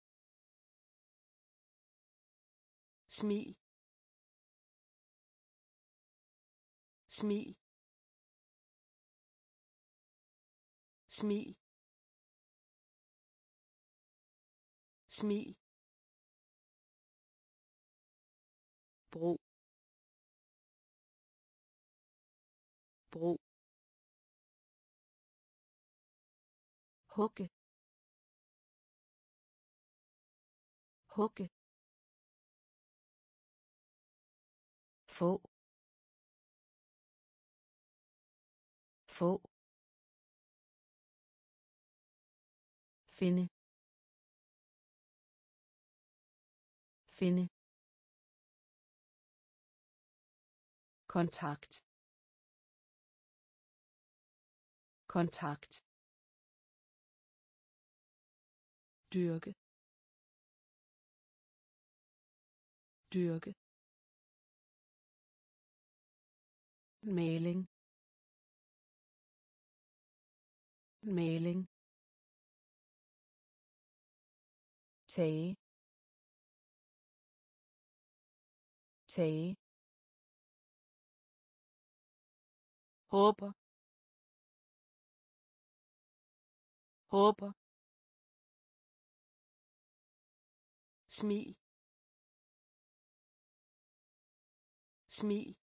smil, smil, smil, smil, brug, brug, hugge, hugge,
få,
få,
finde, finde,
kontakt, kontakt, dyrke, dyrke, maling, maling,
tage, tage,
håber, håber, smil, smil,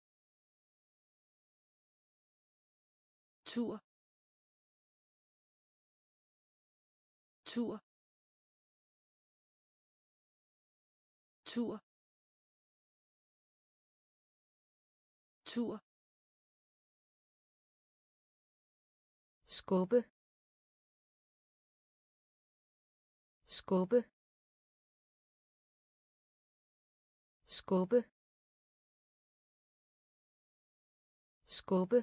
tur, tur, tur, tur,
skubbe, skubbe, skubbe, skubbe,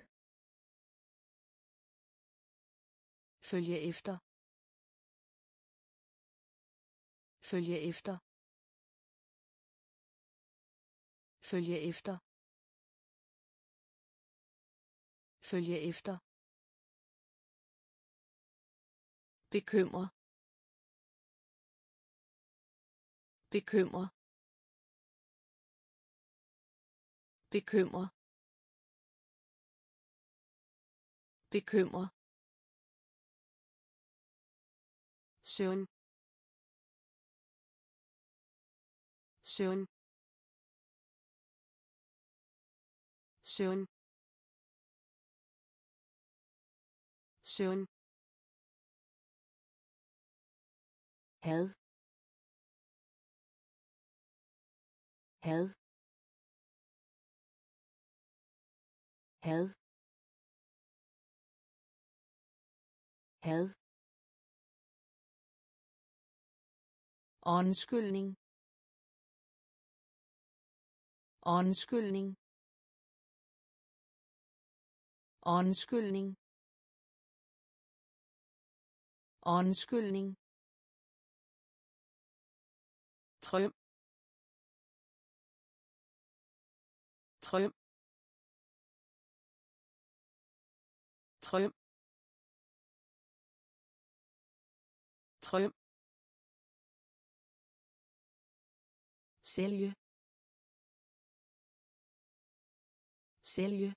følge efter, følge efter, følge efter, følge efter, bekymre, bekymre, bekymre, bekymre, søvn, søvn, søvn, søvn, had, had, had, had, undskyldning, undskyldning, undskyldning, undskyldning, drøm, drøm, drøm, drøm, sælge, sælge,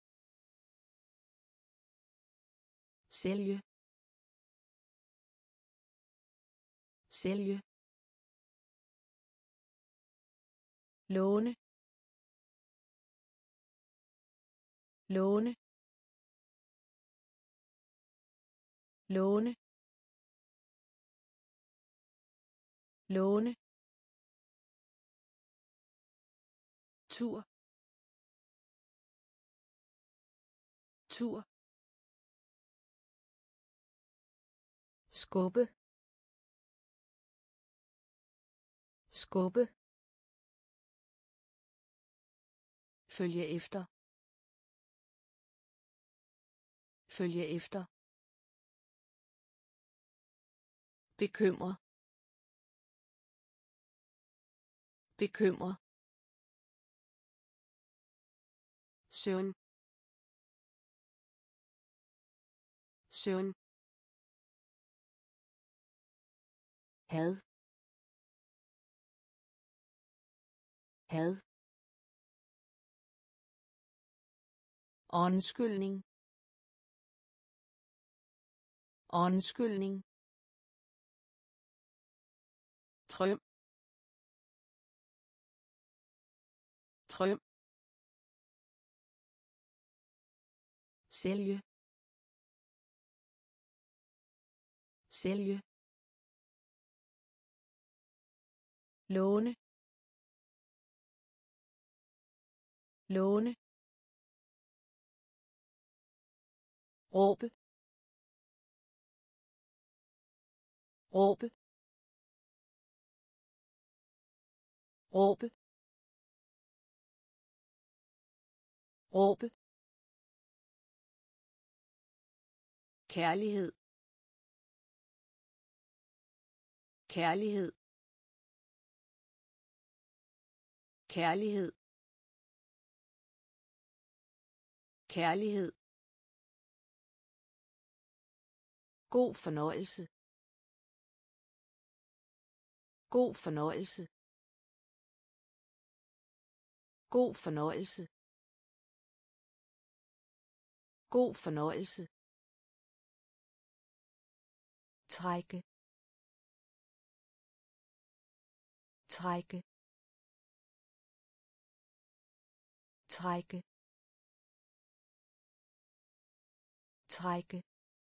sælge, sælge, låne, låne, låne, låne, tur, tur,
skubbe, skubbe,
følge efter, følge efter, bekymre, bekymre, søvn, søvn, had, had, undskyldning, undskyldning, drøm, drøm, sælge, sælge, låne, låne, råbe råbe råbe råbe kærlighed kærlighed kærlighed kærlighed god fornøjelse god fornøjelse god fornøjelse god fornøjelse trække trække trække trække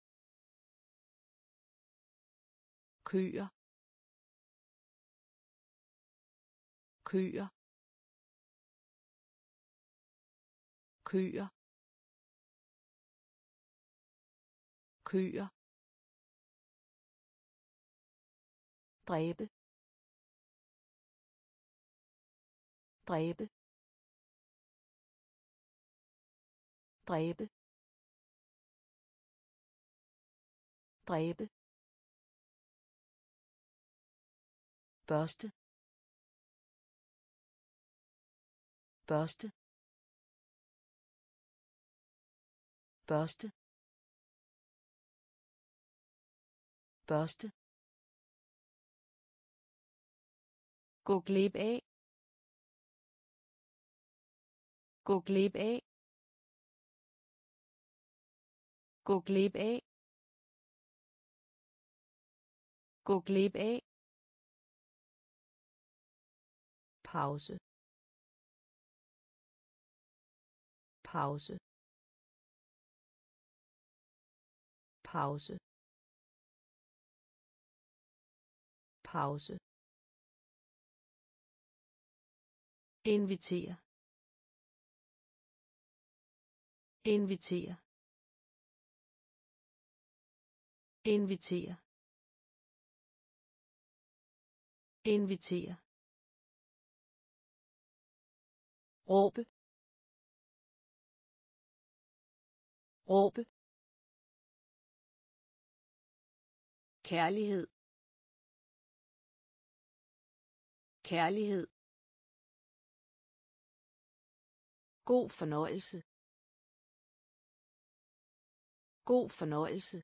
køer køer køer køer dræbe dræbe dræbe dræbe børste børste børste børste gå glip af gå glip af gå glip af gå glip af pause pause pause pause invitere invitere invitere invitere råbe råbe kærlighed kærlighed god fornøjelse god fornøjelse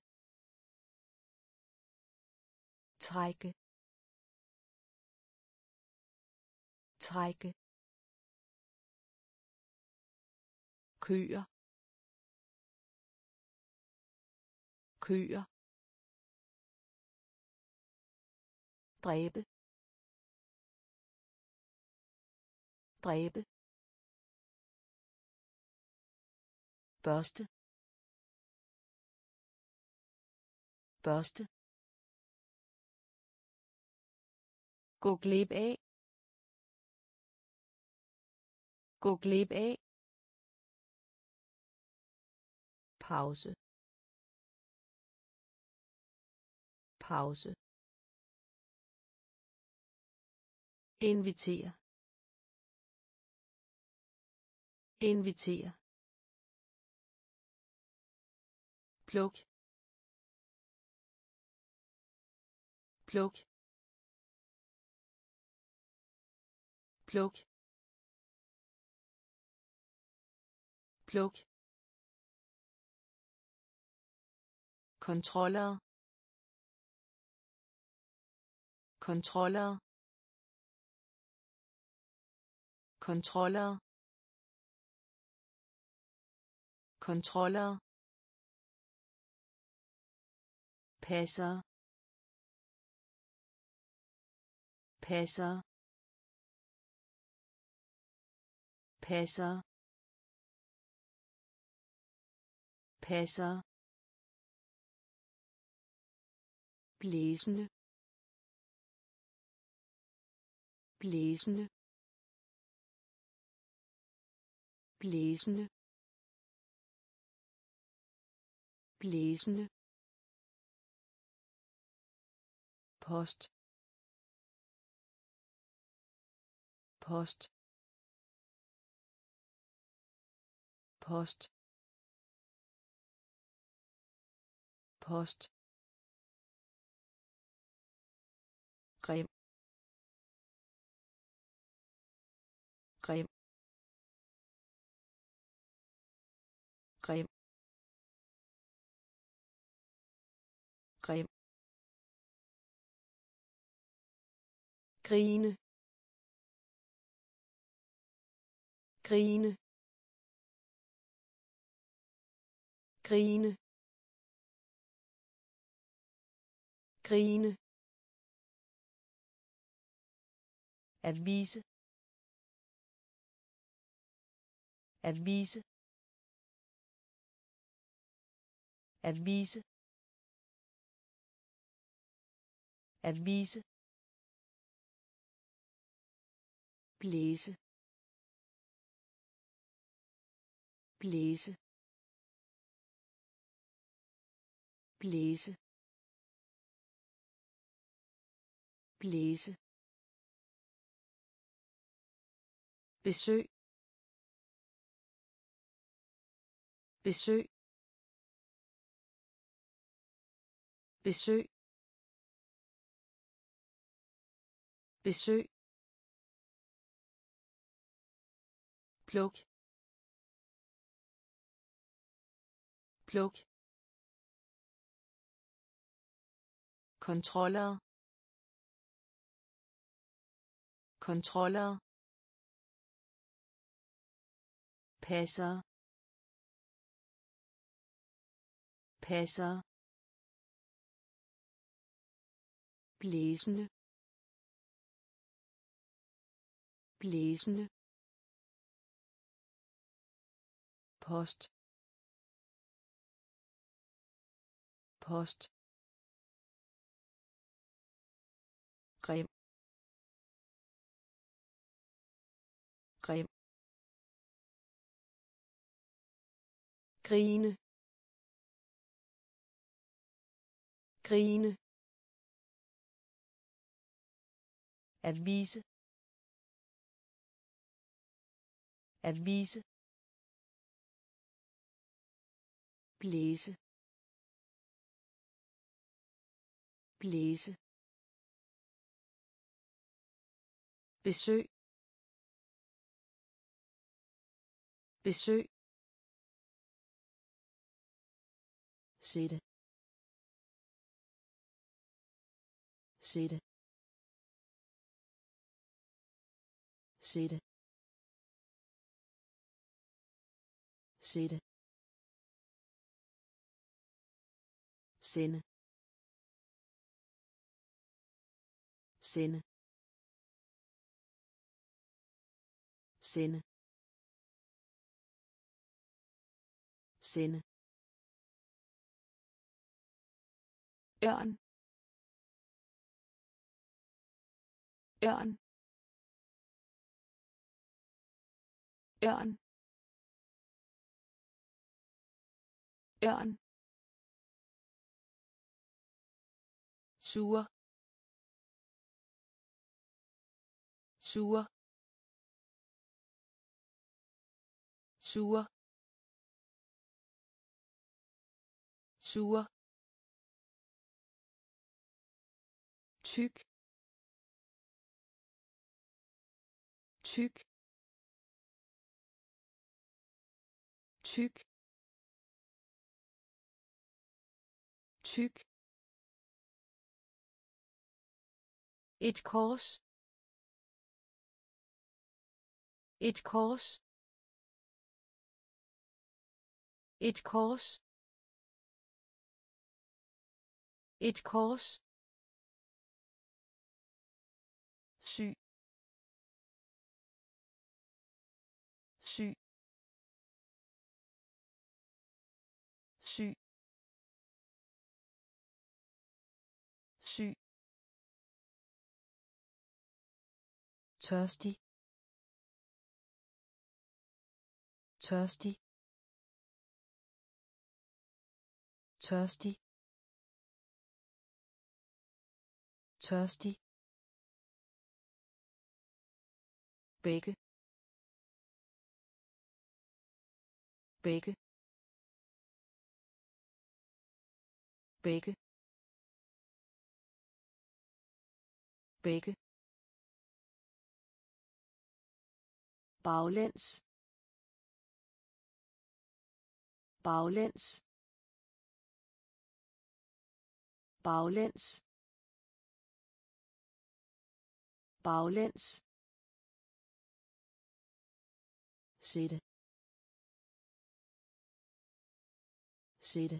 trække trække køer køer dræbe dræbe børste børste gå glip af gå glip af pause pause invitere invitere pluk pluk pluk pluk kontroller kontroller kontroller kontroller passer passer passer passer blæsende blæsende blæsende blæsende, post, post, post, post, grim, grim, grim, grim, grine, grine, grine, grine, at vise, at vise, at vise, at vise, blæse, blæse, blæse, blæse, besøg, besøg, besøg, besøg, pluk, pluk, kontroller, kontroller, passer, passer, blæsende, blæsende, post, post, grim, grim, grine, grine, at vise, at vise, blæse, blæse, besøg, besøg, sætte, sætte, sætte, sætte, sende, sende, sende, sende, ørn, ørn, ørn, ørn, sur, sur, sur, sur, tyk, tyk, tyk, tyk, et kors, et kors, et kors, et kors, syg, syg, syg, syg, tørstig, tørstig,
tørstig, tørstig, begge, begge, begge, begge, baglæns, baglæns, baglæns, baglæns, sætte, sætte,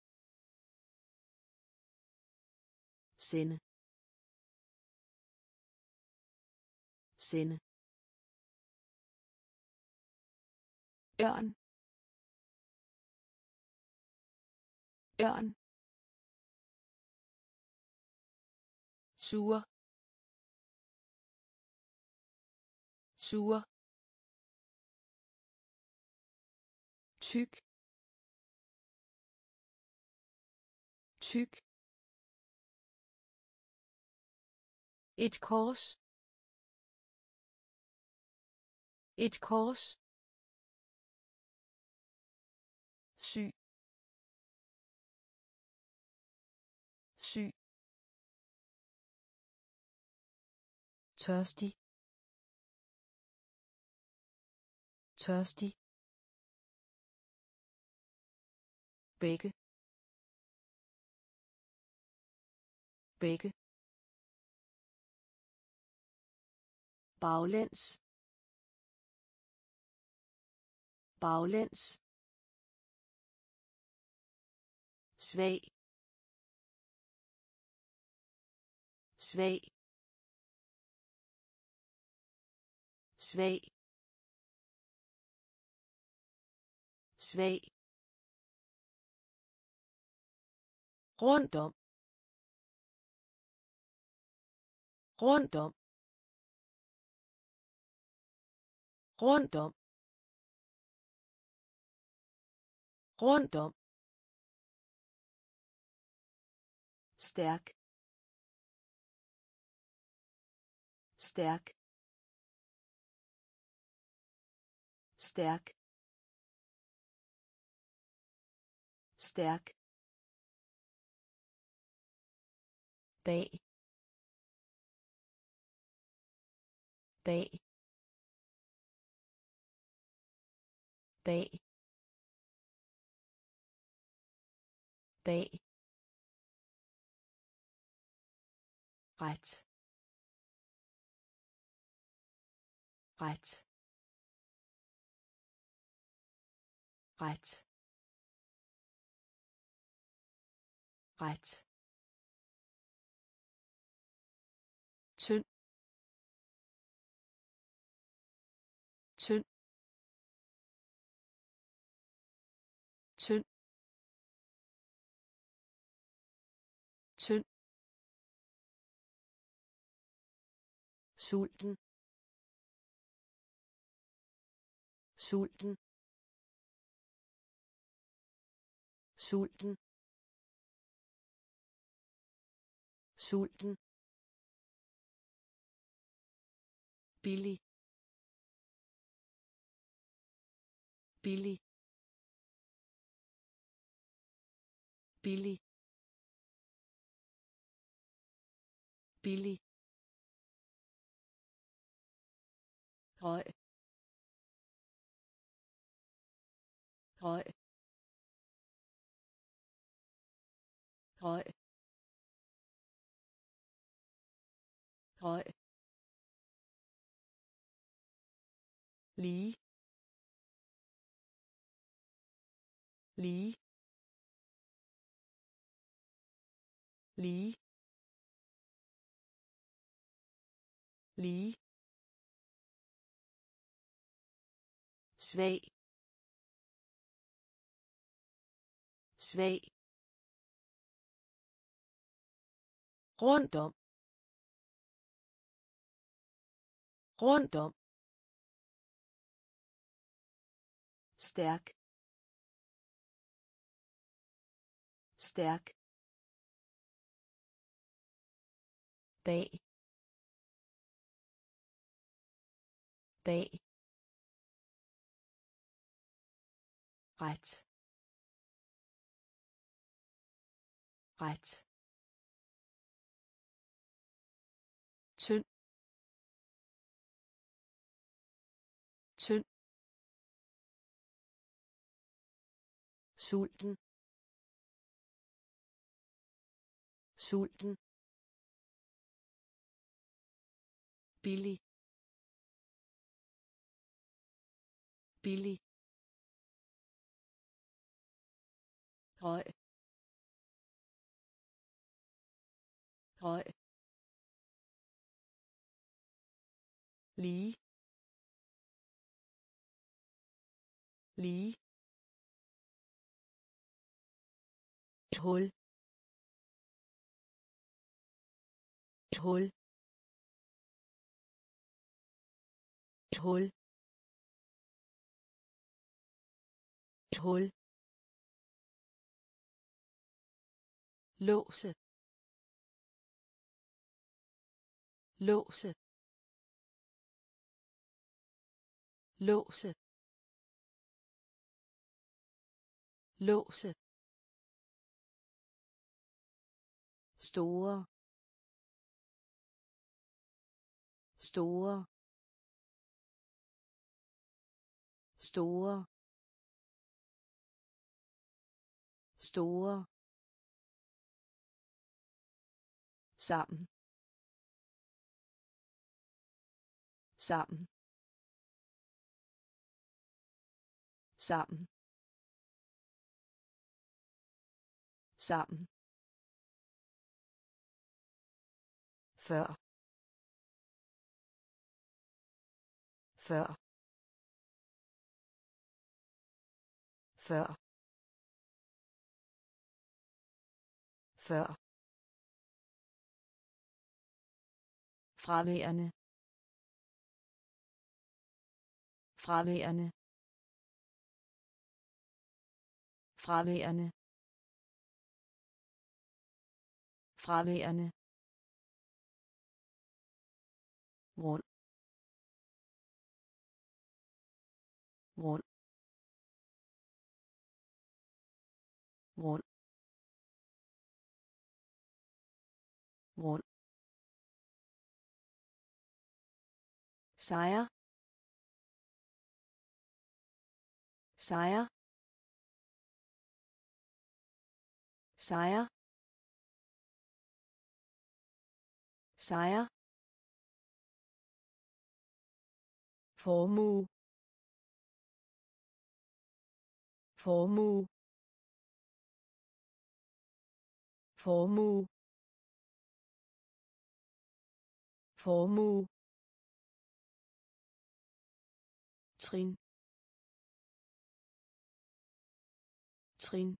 sende, sende, ørn, ørn, sur, sur, tyk, tyk, et kors, et kors,
syg, syg,
tørstig, tørstig, begge, begge, baglæns, baglæns, svag, svag, svag, svag, rundt om, rundt om, rundt om, rundt om, stærk, stærk, stærk, stærk, bag, bag, bag, bag, ret, ret, ret, ret, tynd, tynd, tynd, tynd, sulten, sulten, sulten, sulten, billig, billig, billig, billig, røg, røg, røg, røg, lige, lige, lige, lige, svag, svag, rundt om, rundt om, stærk, stærk, bag, bag, ret, ret, tynd, tynd, sulten, sulten, billig, billig, høj, høj, lige, lige, et hul, et hul, et hul, et hul, låse, låse, låse, låse, store, store, store, store, sammen, sammen, sammen, sammen, før, før, før, før, fraværende, fraværende, fraværende, fraværende, rund, rund, rund, rund, sejr, sejr, sejr, sejr, formue, formue, formue, formue, trin, trin,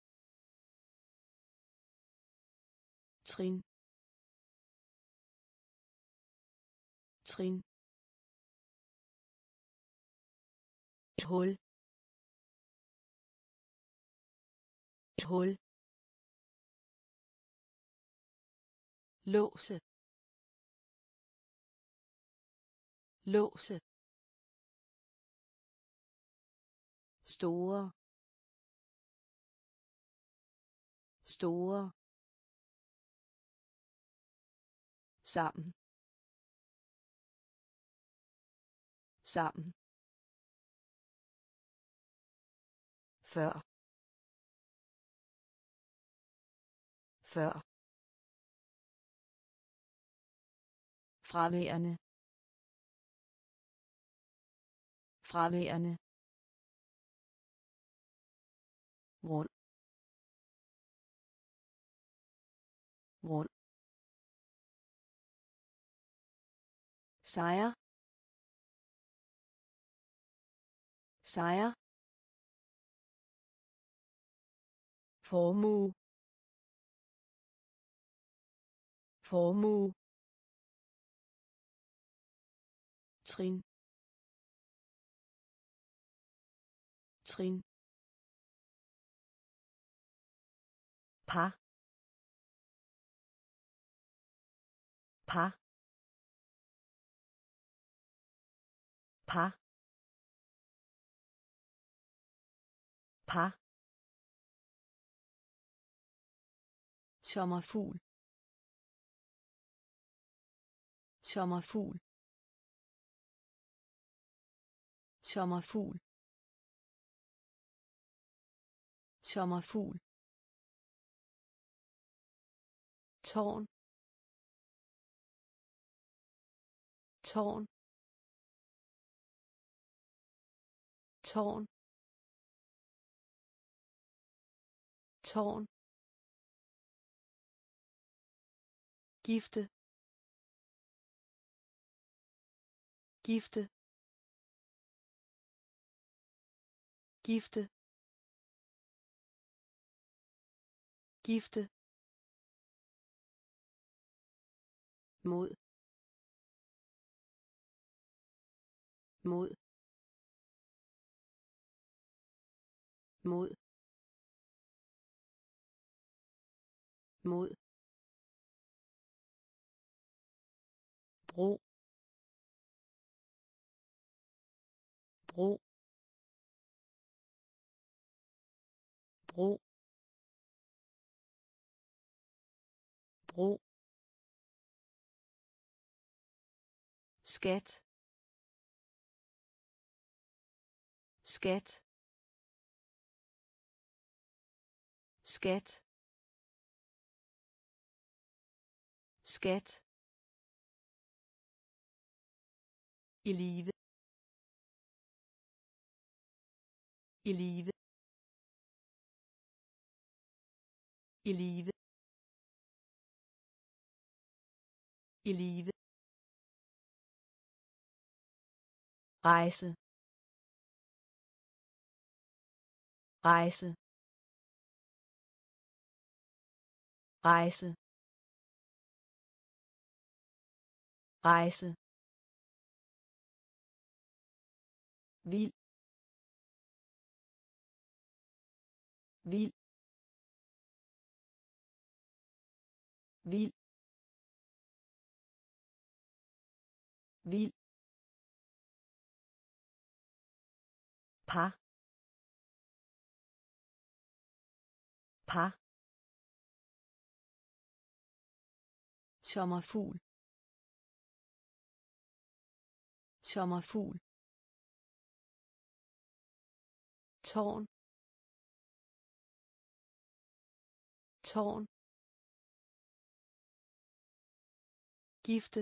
trin, trin, et hul, et hul, låse, låse, store, store, sammen, sammen, før, før, fraværende, fraværende, rund, rund, sejr, sejr, formue, formue, trin, trin, par par par par sommerfugl sommerfugl sommerfugl sommerfugl tårn tårn tårn tårn gifte gifte gifte gifte mod mod mod mod bro bro bro bro skat skat skat skat i live i live i live i live rejse rejse rejse rejse vild vild vild vild par par sommerfugl sommerfugl tårn tårn gifte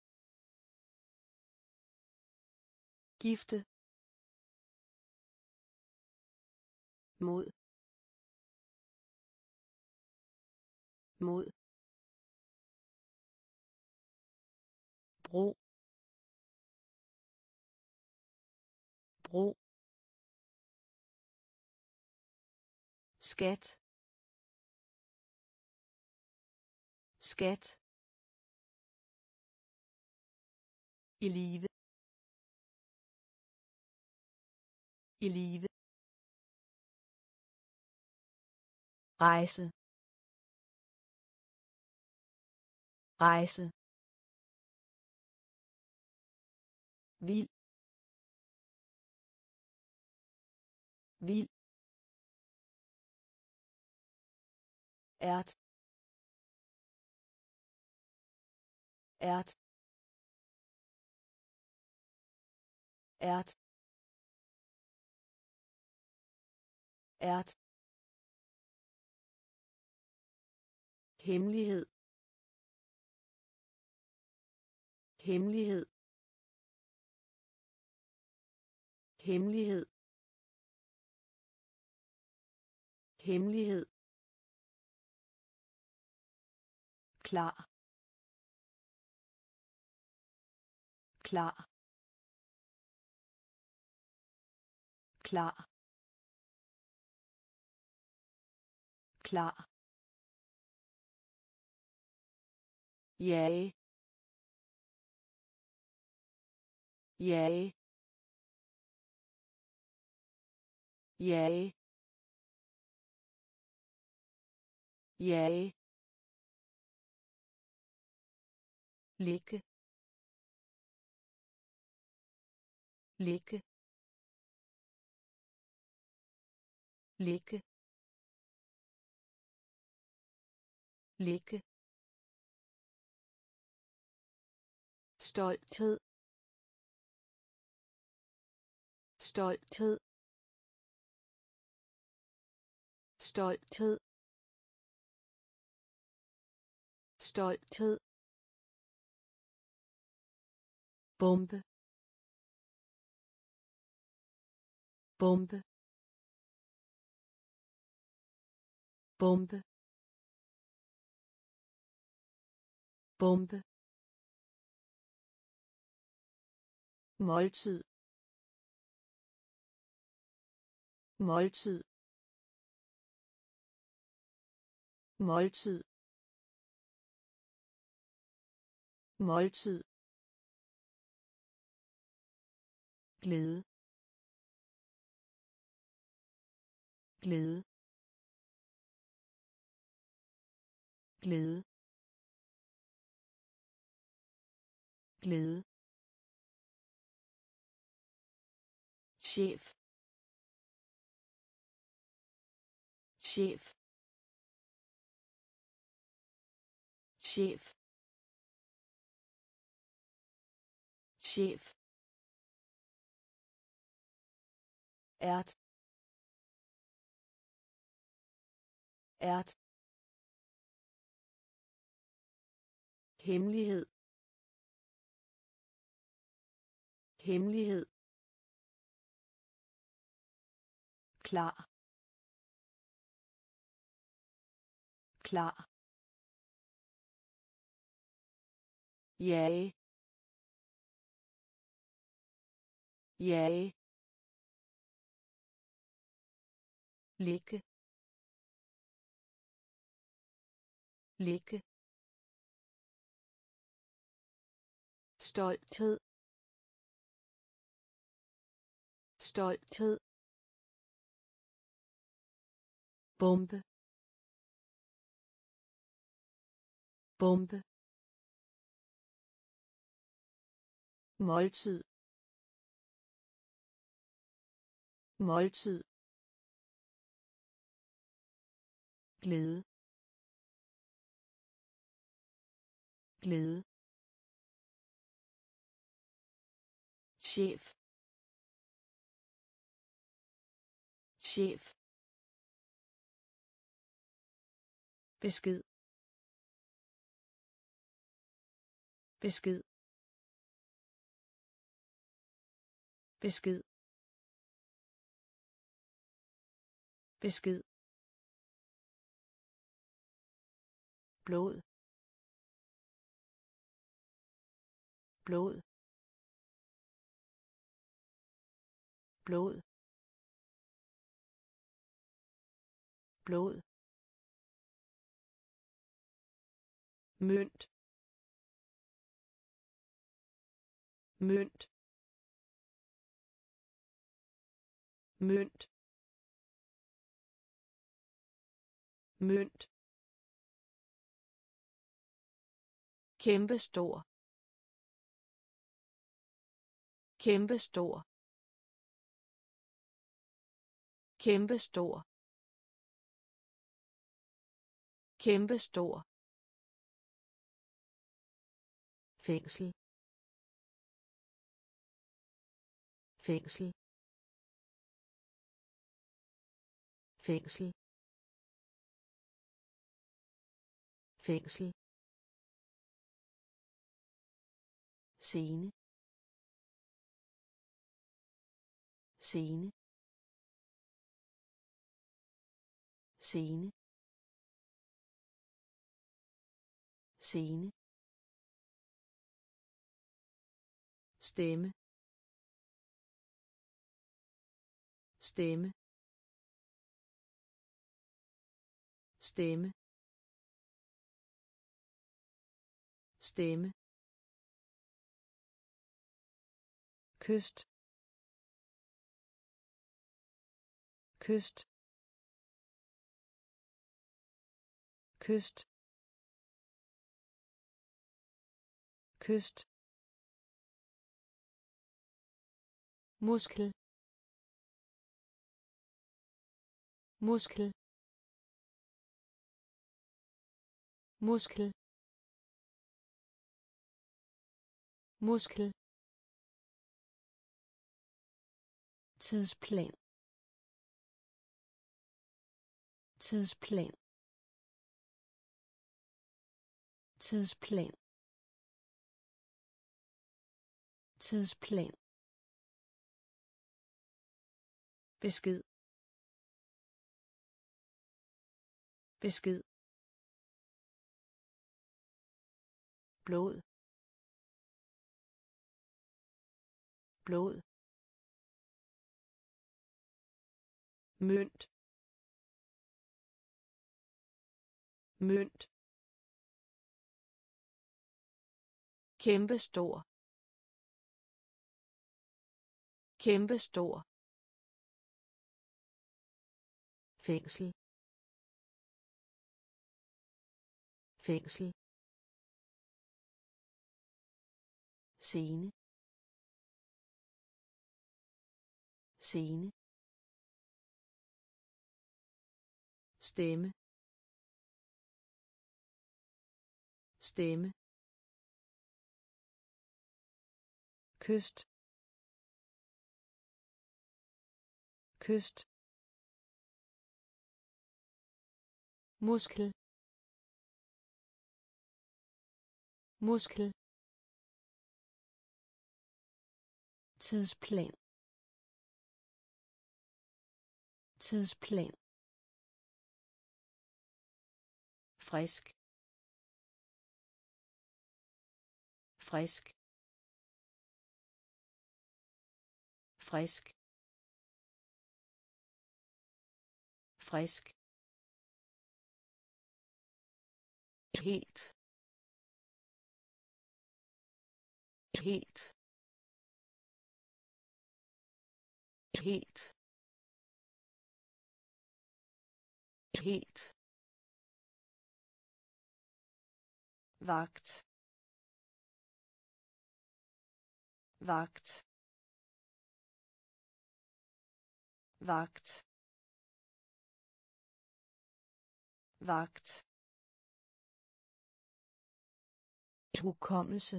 gifte mod mod bro bro skat skat i live i live rejse rejse vild vild ært ært ært ært hemmelighed hemmelighed hemmelighed hemmelighed klar klar klar klar jage jage jage jage,
ligge, ligge, ligge, ligge,
stolthed, stolthed, stolthed, stolthed,
bombe, bombe, bombe, bombe,
måltid, måltid, måltid, måltid,
glæde, glæde, glæde, glæde,
chef, chef, chef, chef, ært, ært, hemmelighed, hemmelighed, klar, klar, jage, jage,
ligge, ligge,
stolthed, stolthed,
bombe, bombe,
måltid, måltid,
glæde, glæde,
chef, chef,
besked, besked, besked, besked,
blod, blod, blod, blod, mønt, mønt, mønt, mønt, kæmpestor, kæmpestor, kæmpestor, kæmpestor,
fængsel, fængsel, fængsel, fængsel, scene, scene, scene, scene,
stemme, stemme, stemme, stemme,
kyst, kyst, kyst, kyst, muskel, muskel, muskel, muskel, tidsplan, tidsplan, tidsplan, tidsplan, besked, besked, blod, blod, mønt, mønt, kæmpestor, kæmpestor, fængsel, fængsel, scene, scene,
stemme, stemme,
kyst, kyst, muskel, muskel, tidsplan, tidsplan, frisk, frisk, frisk, frisk, helt, helt, helt, helt, vagt, vagt, vagt, vagt, hukommelse,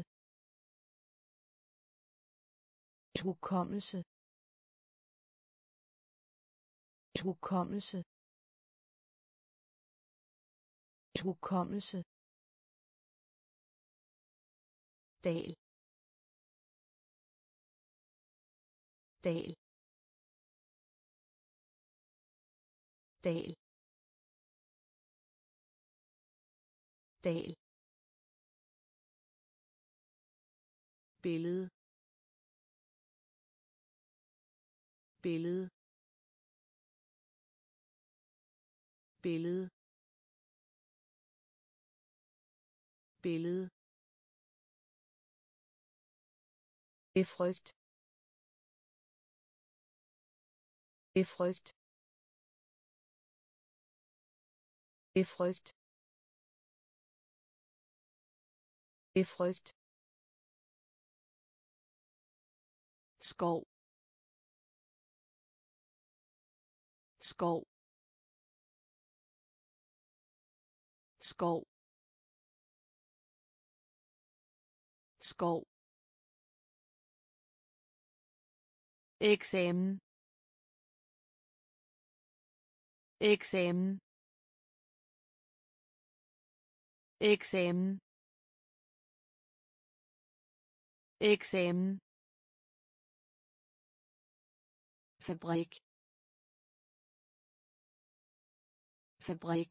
hukommelse, hukommelse, hukommelse, dal, dal, dal, dal, billede, billede, billede, billede, befrygt, befrygt, befrygt, befrygt, skov, skov, skov, skov, eksamen, eksamen, eksamen, eksamen, fabrik, fabrik,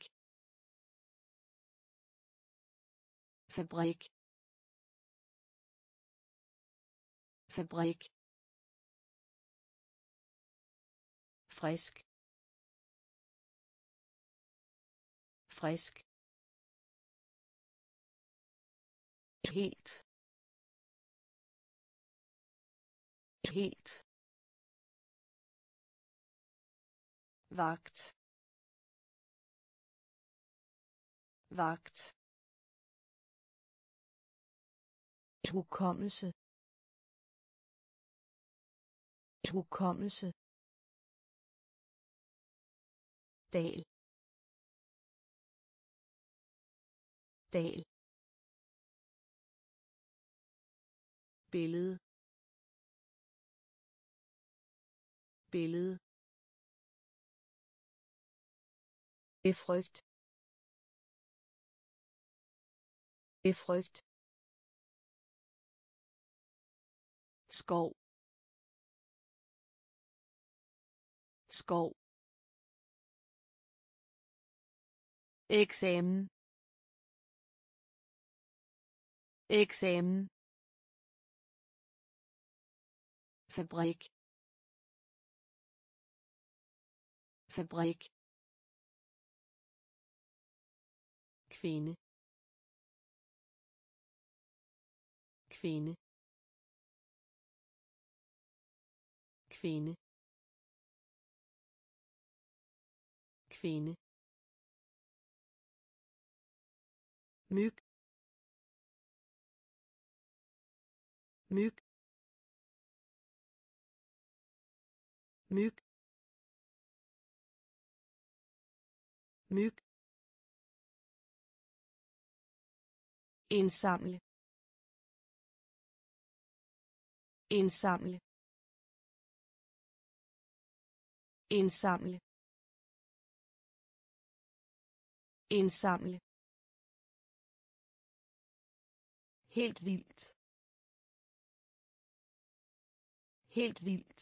fabrik, fabrik, frisk, frisk, helt, helt, vagt, vagt,
hukommelse, hukommelse,
dal, dal, billede, billede, befrygt, befrygt, skov, skov, eksamen, eksamen, fabrik, fabrik, kvinde, kvinde, kvinde, kvinde, myg, myg, myg, myg, indsamle, indsamle, indsamle, indsamle, helt vildt, helt vildt,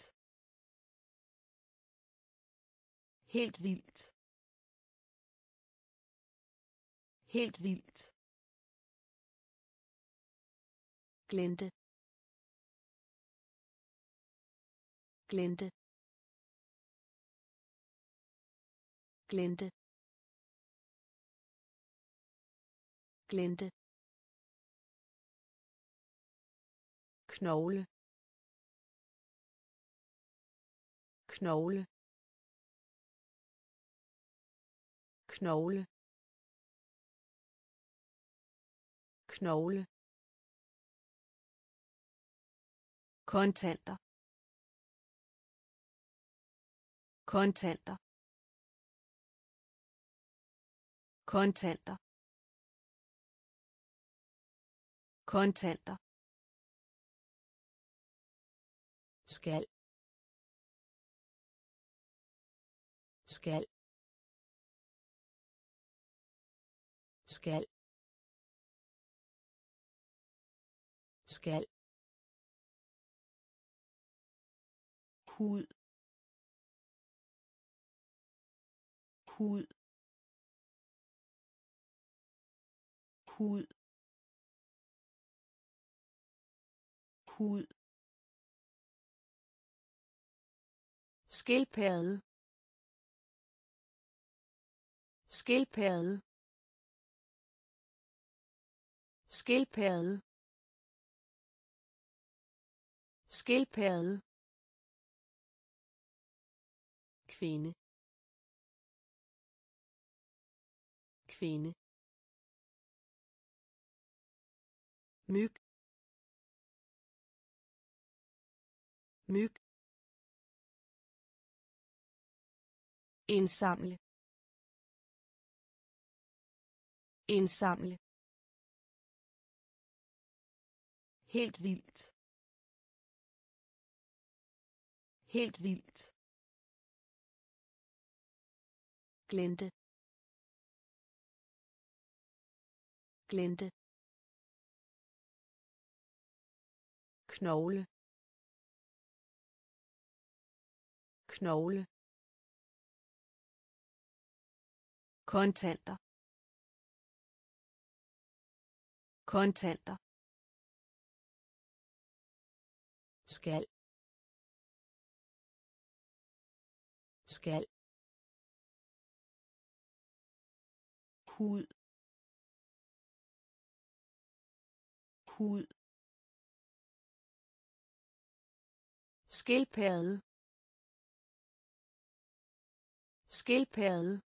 helt vildt, helt vildt, glente, glente, glente, glente, knogle, knogle, knogle, knogle, kontanter, kontanter, kontanter, kontanter, skal, skal, skal, skal, hud, hud, hud, hud, skildpadde, skildpadde, skildpadde, skildpadde, kvinde, kvinde, myg, myg, indsamle, indsamle, helt vildt, helt vildt, glente, glente, knogle, knogle, kontanter, kontanter, skal, skal, hud, hud, skildpadde, skildpadde,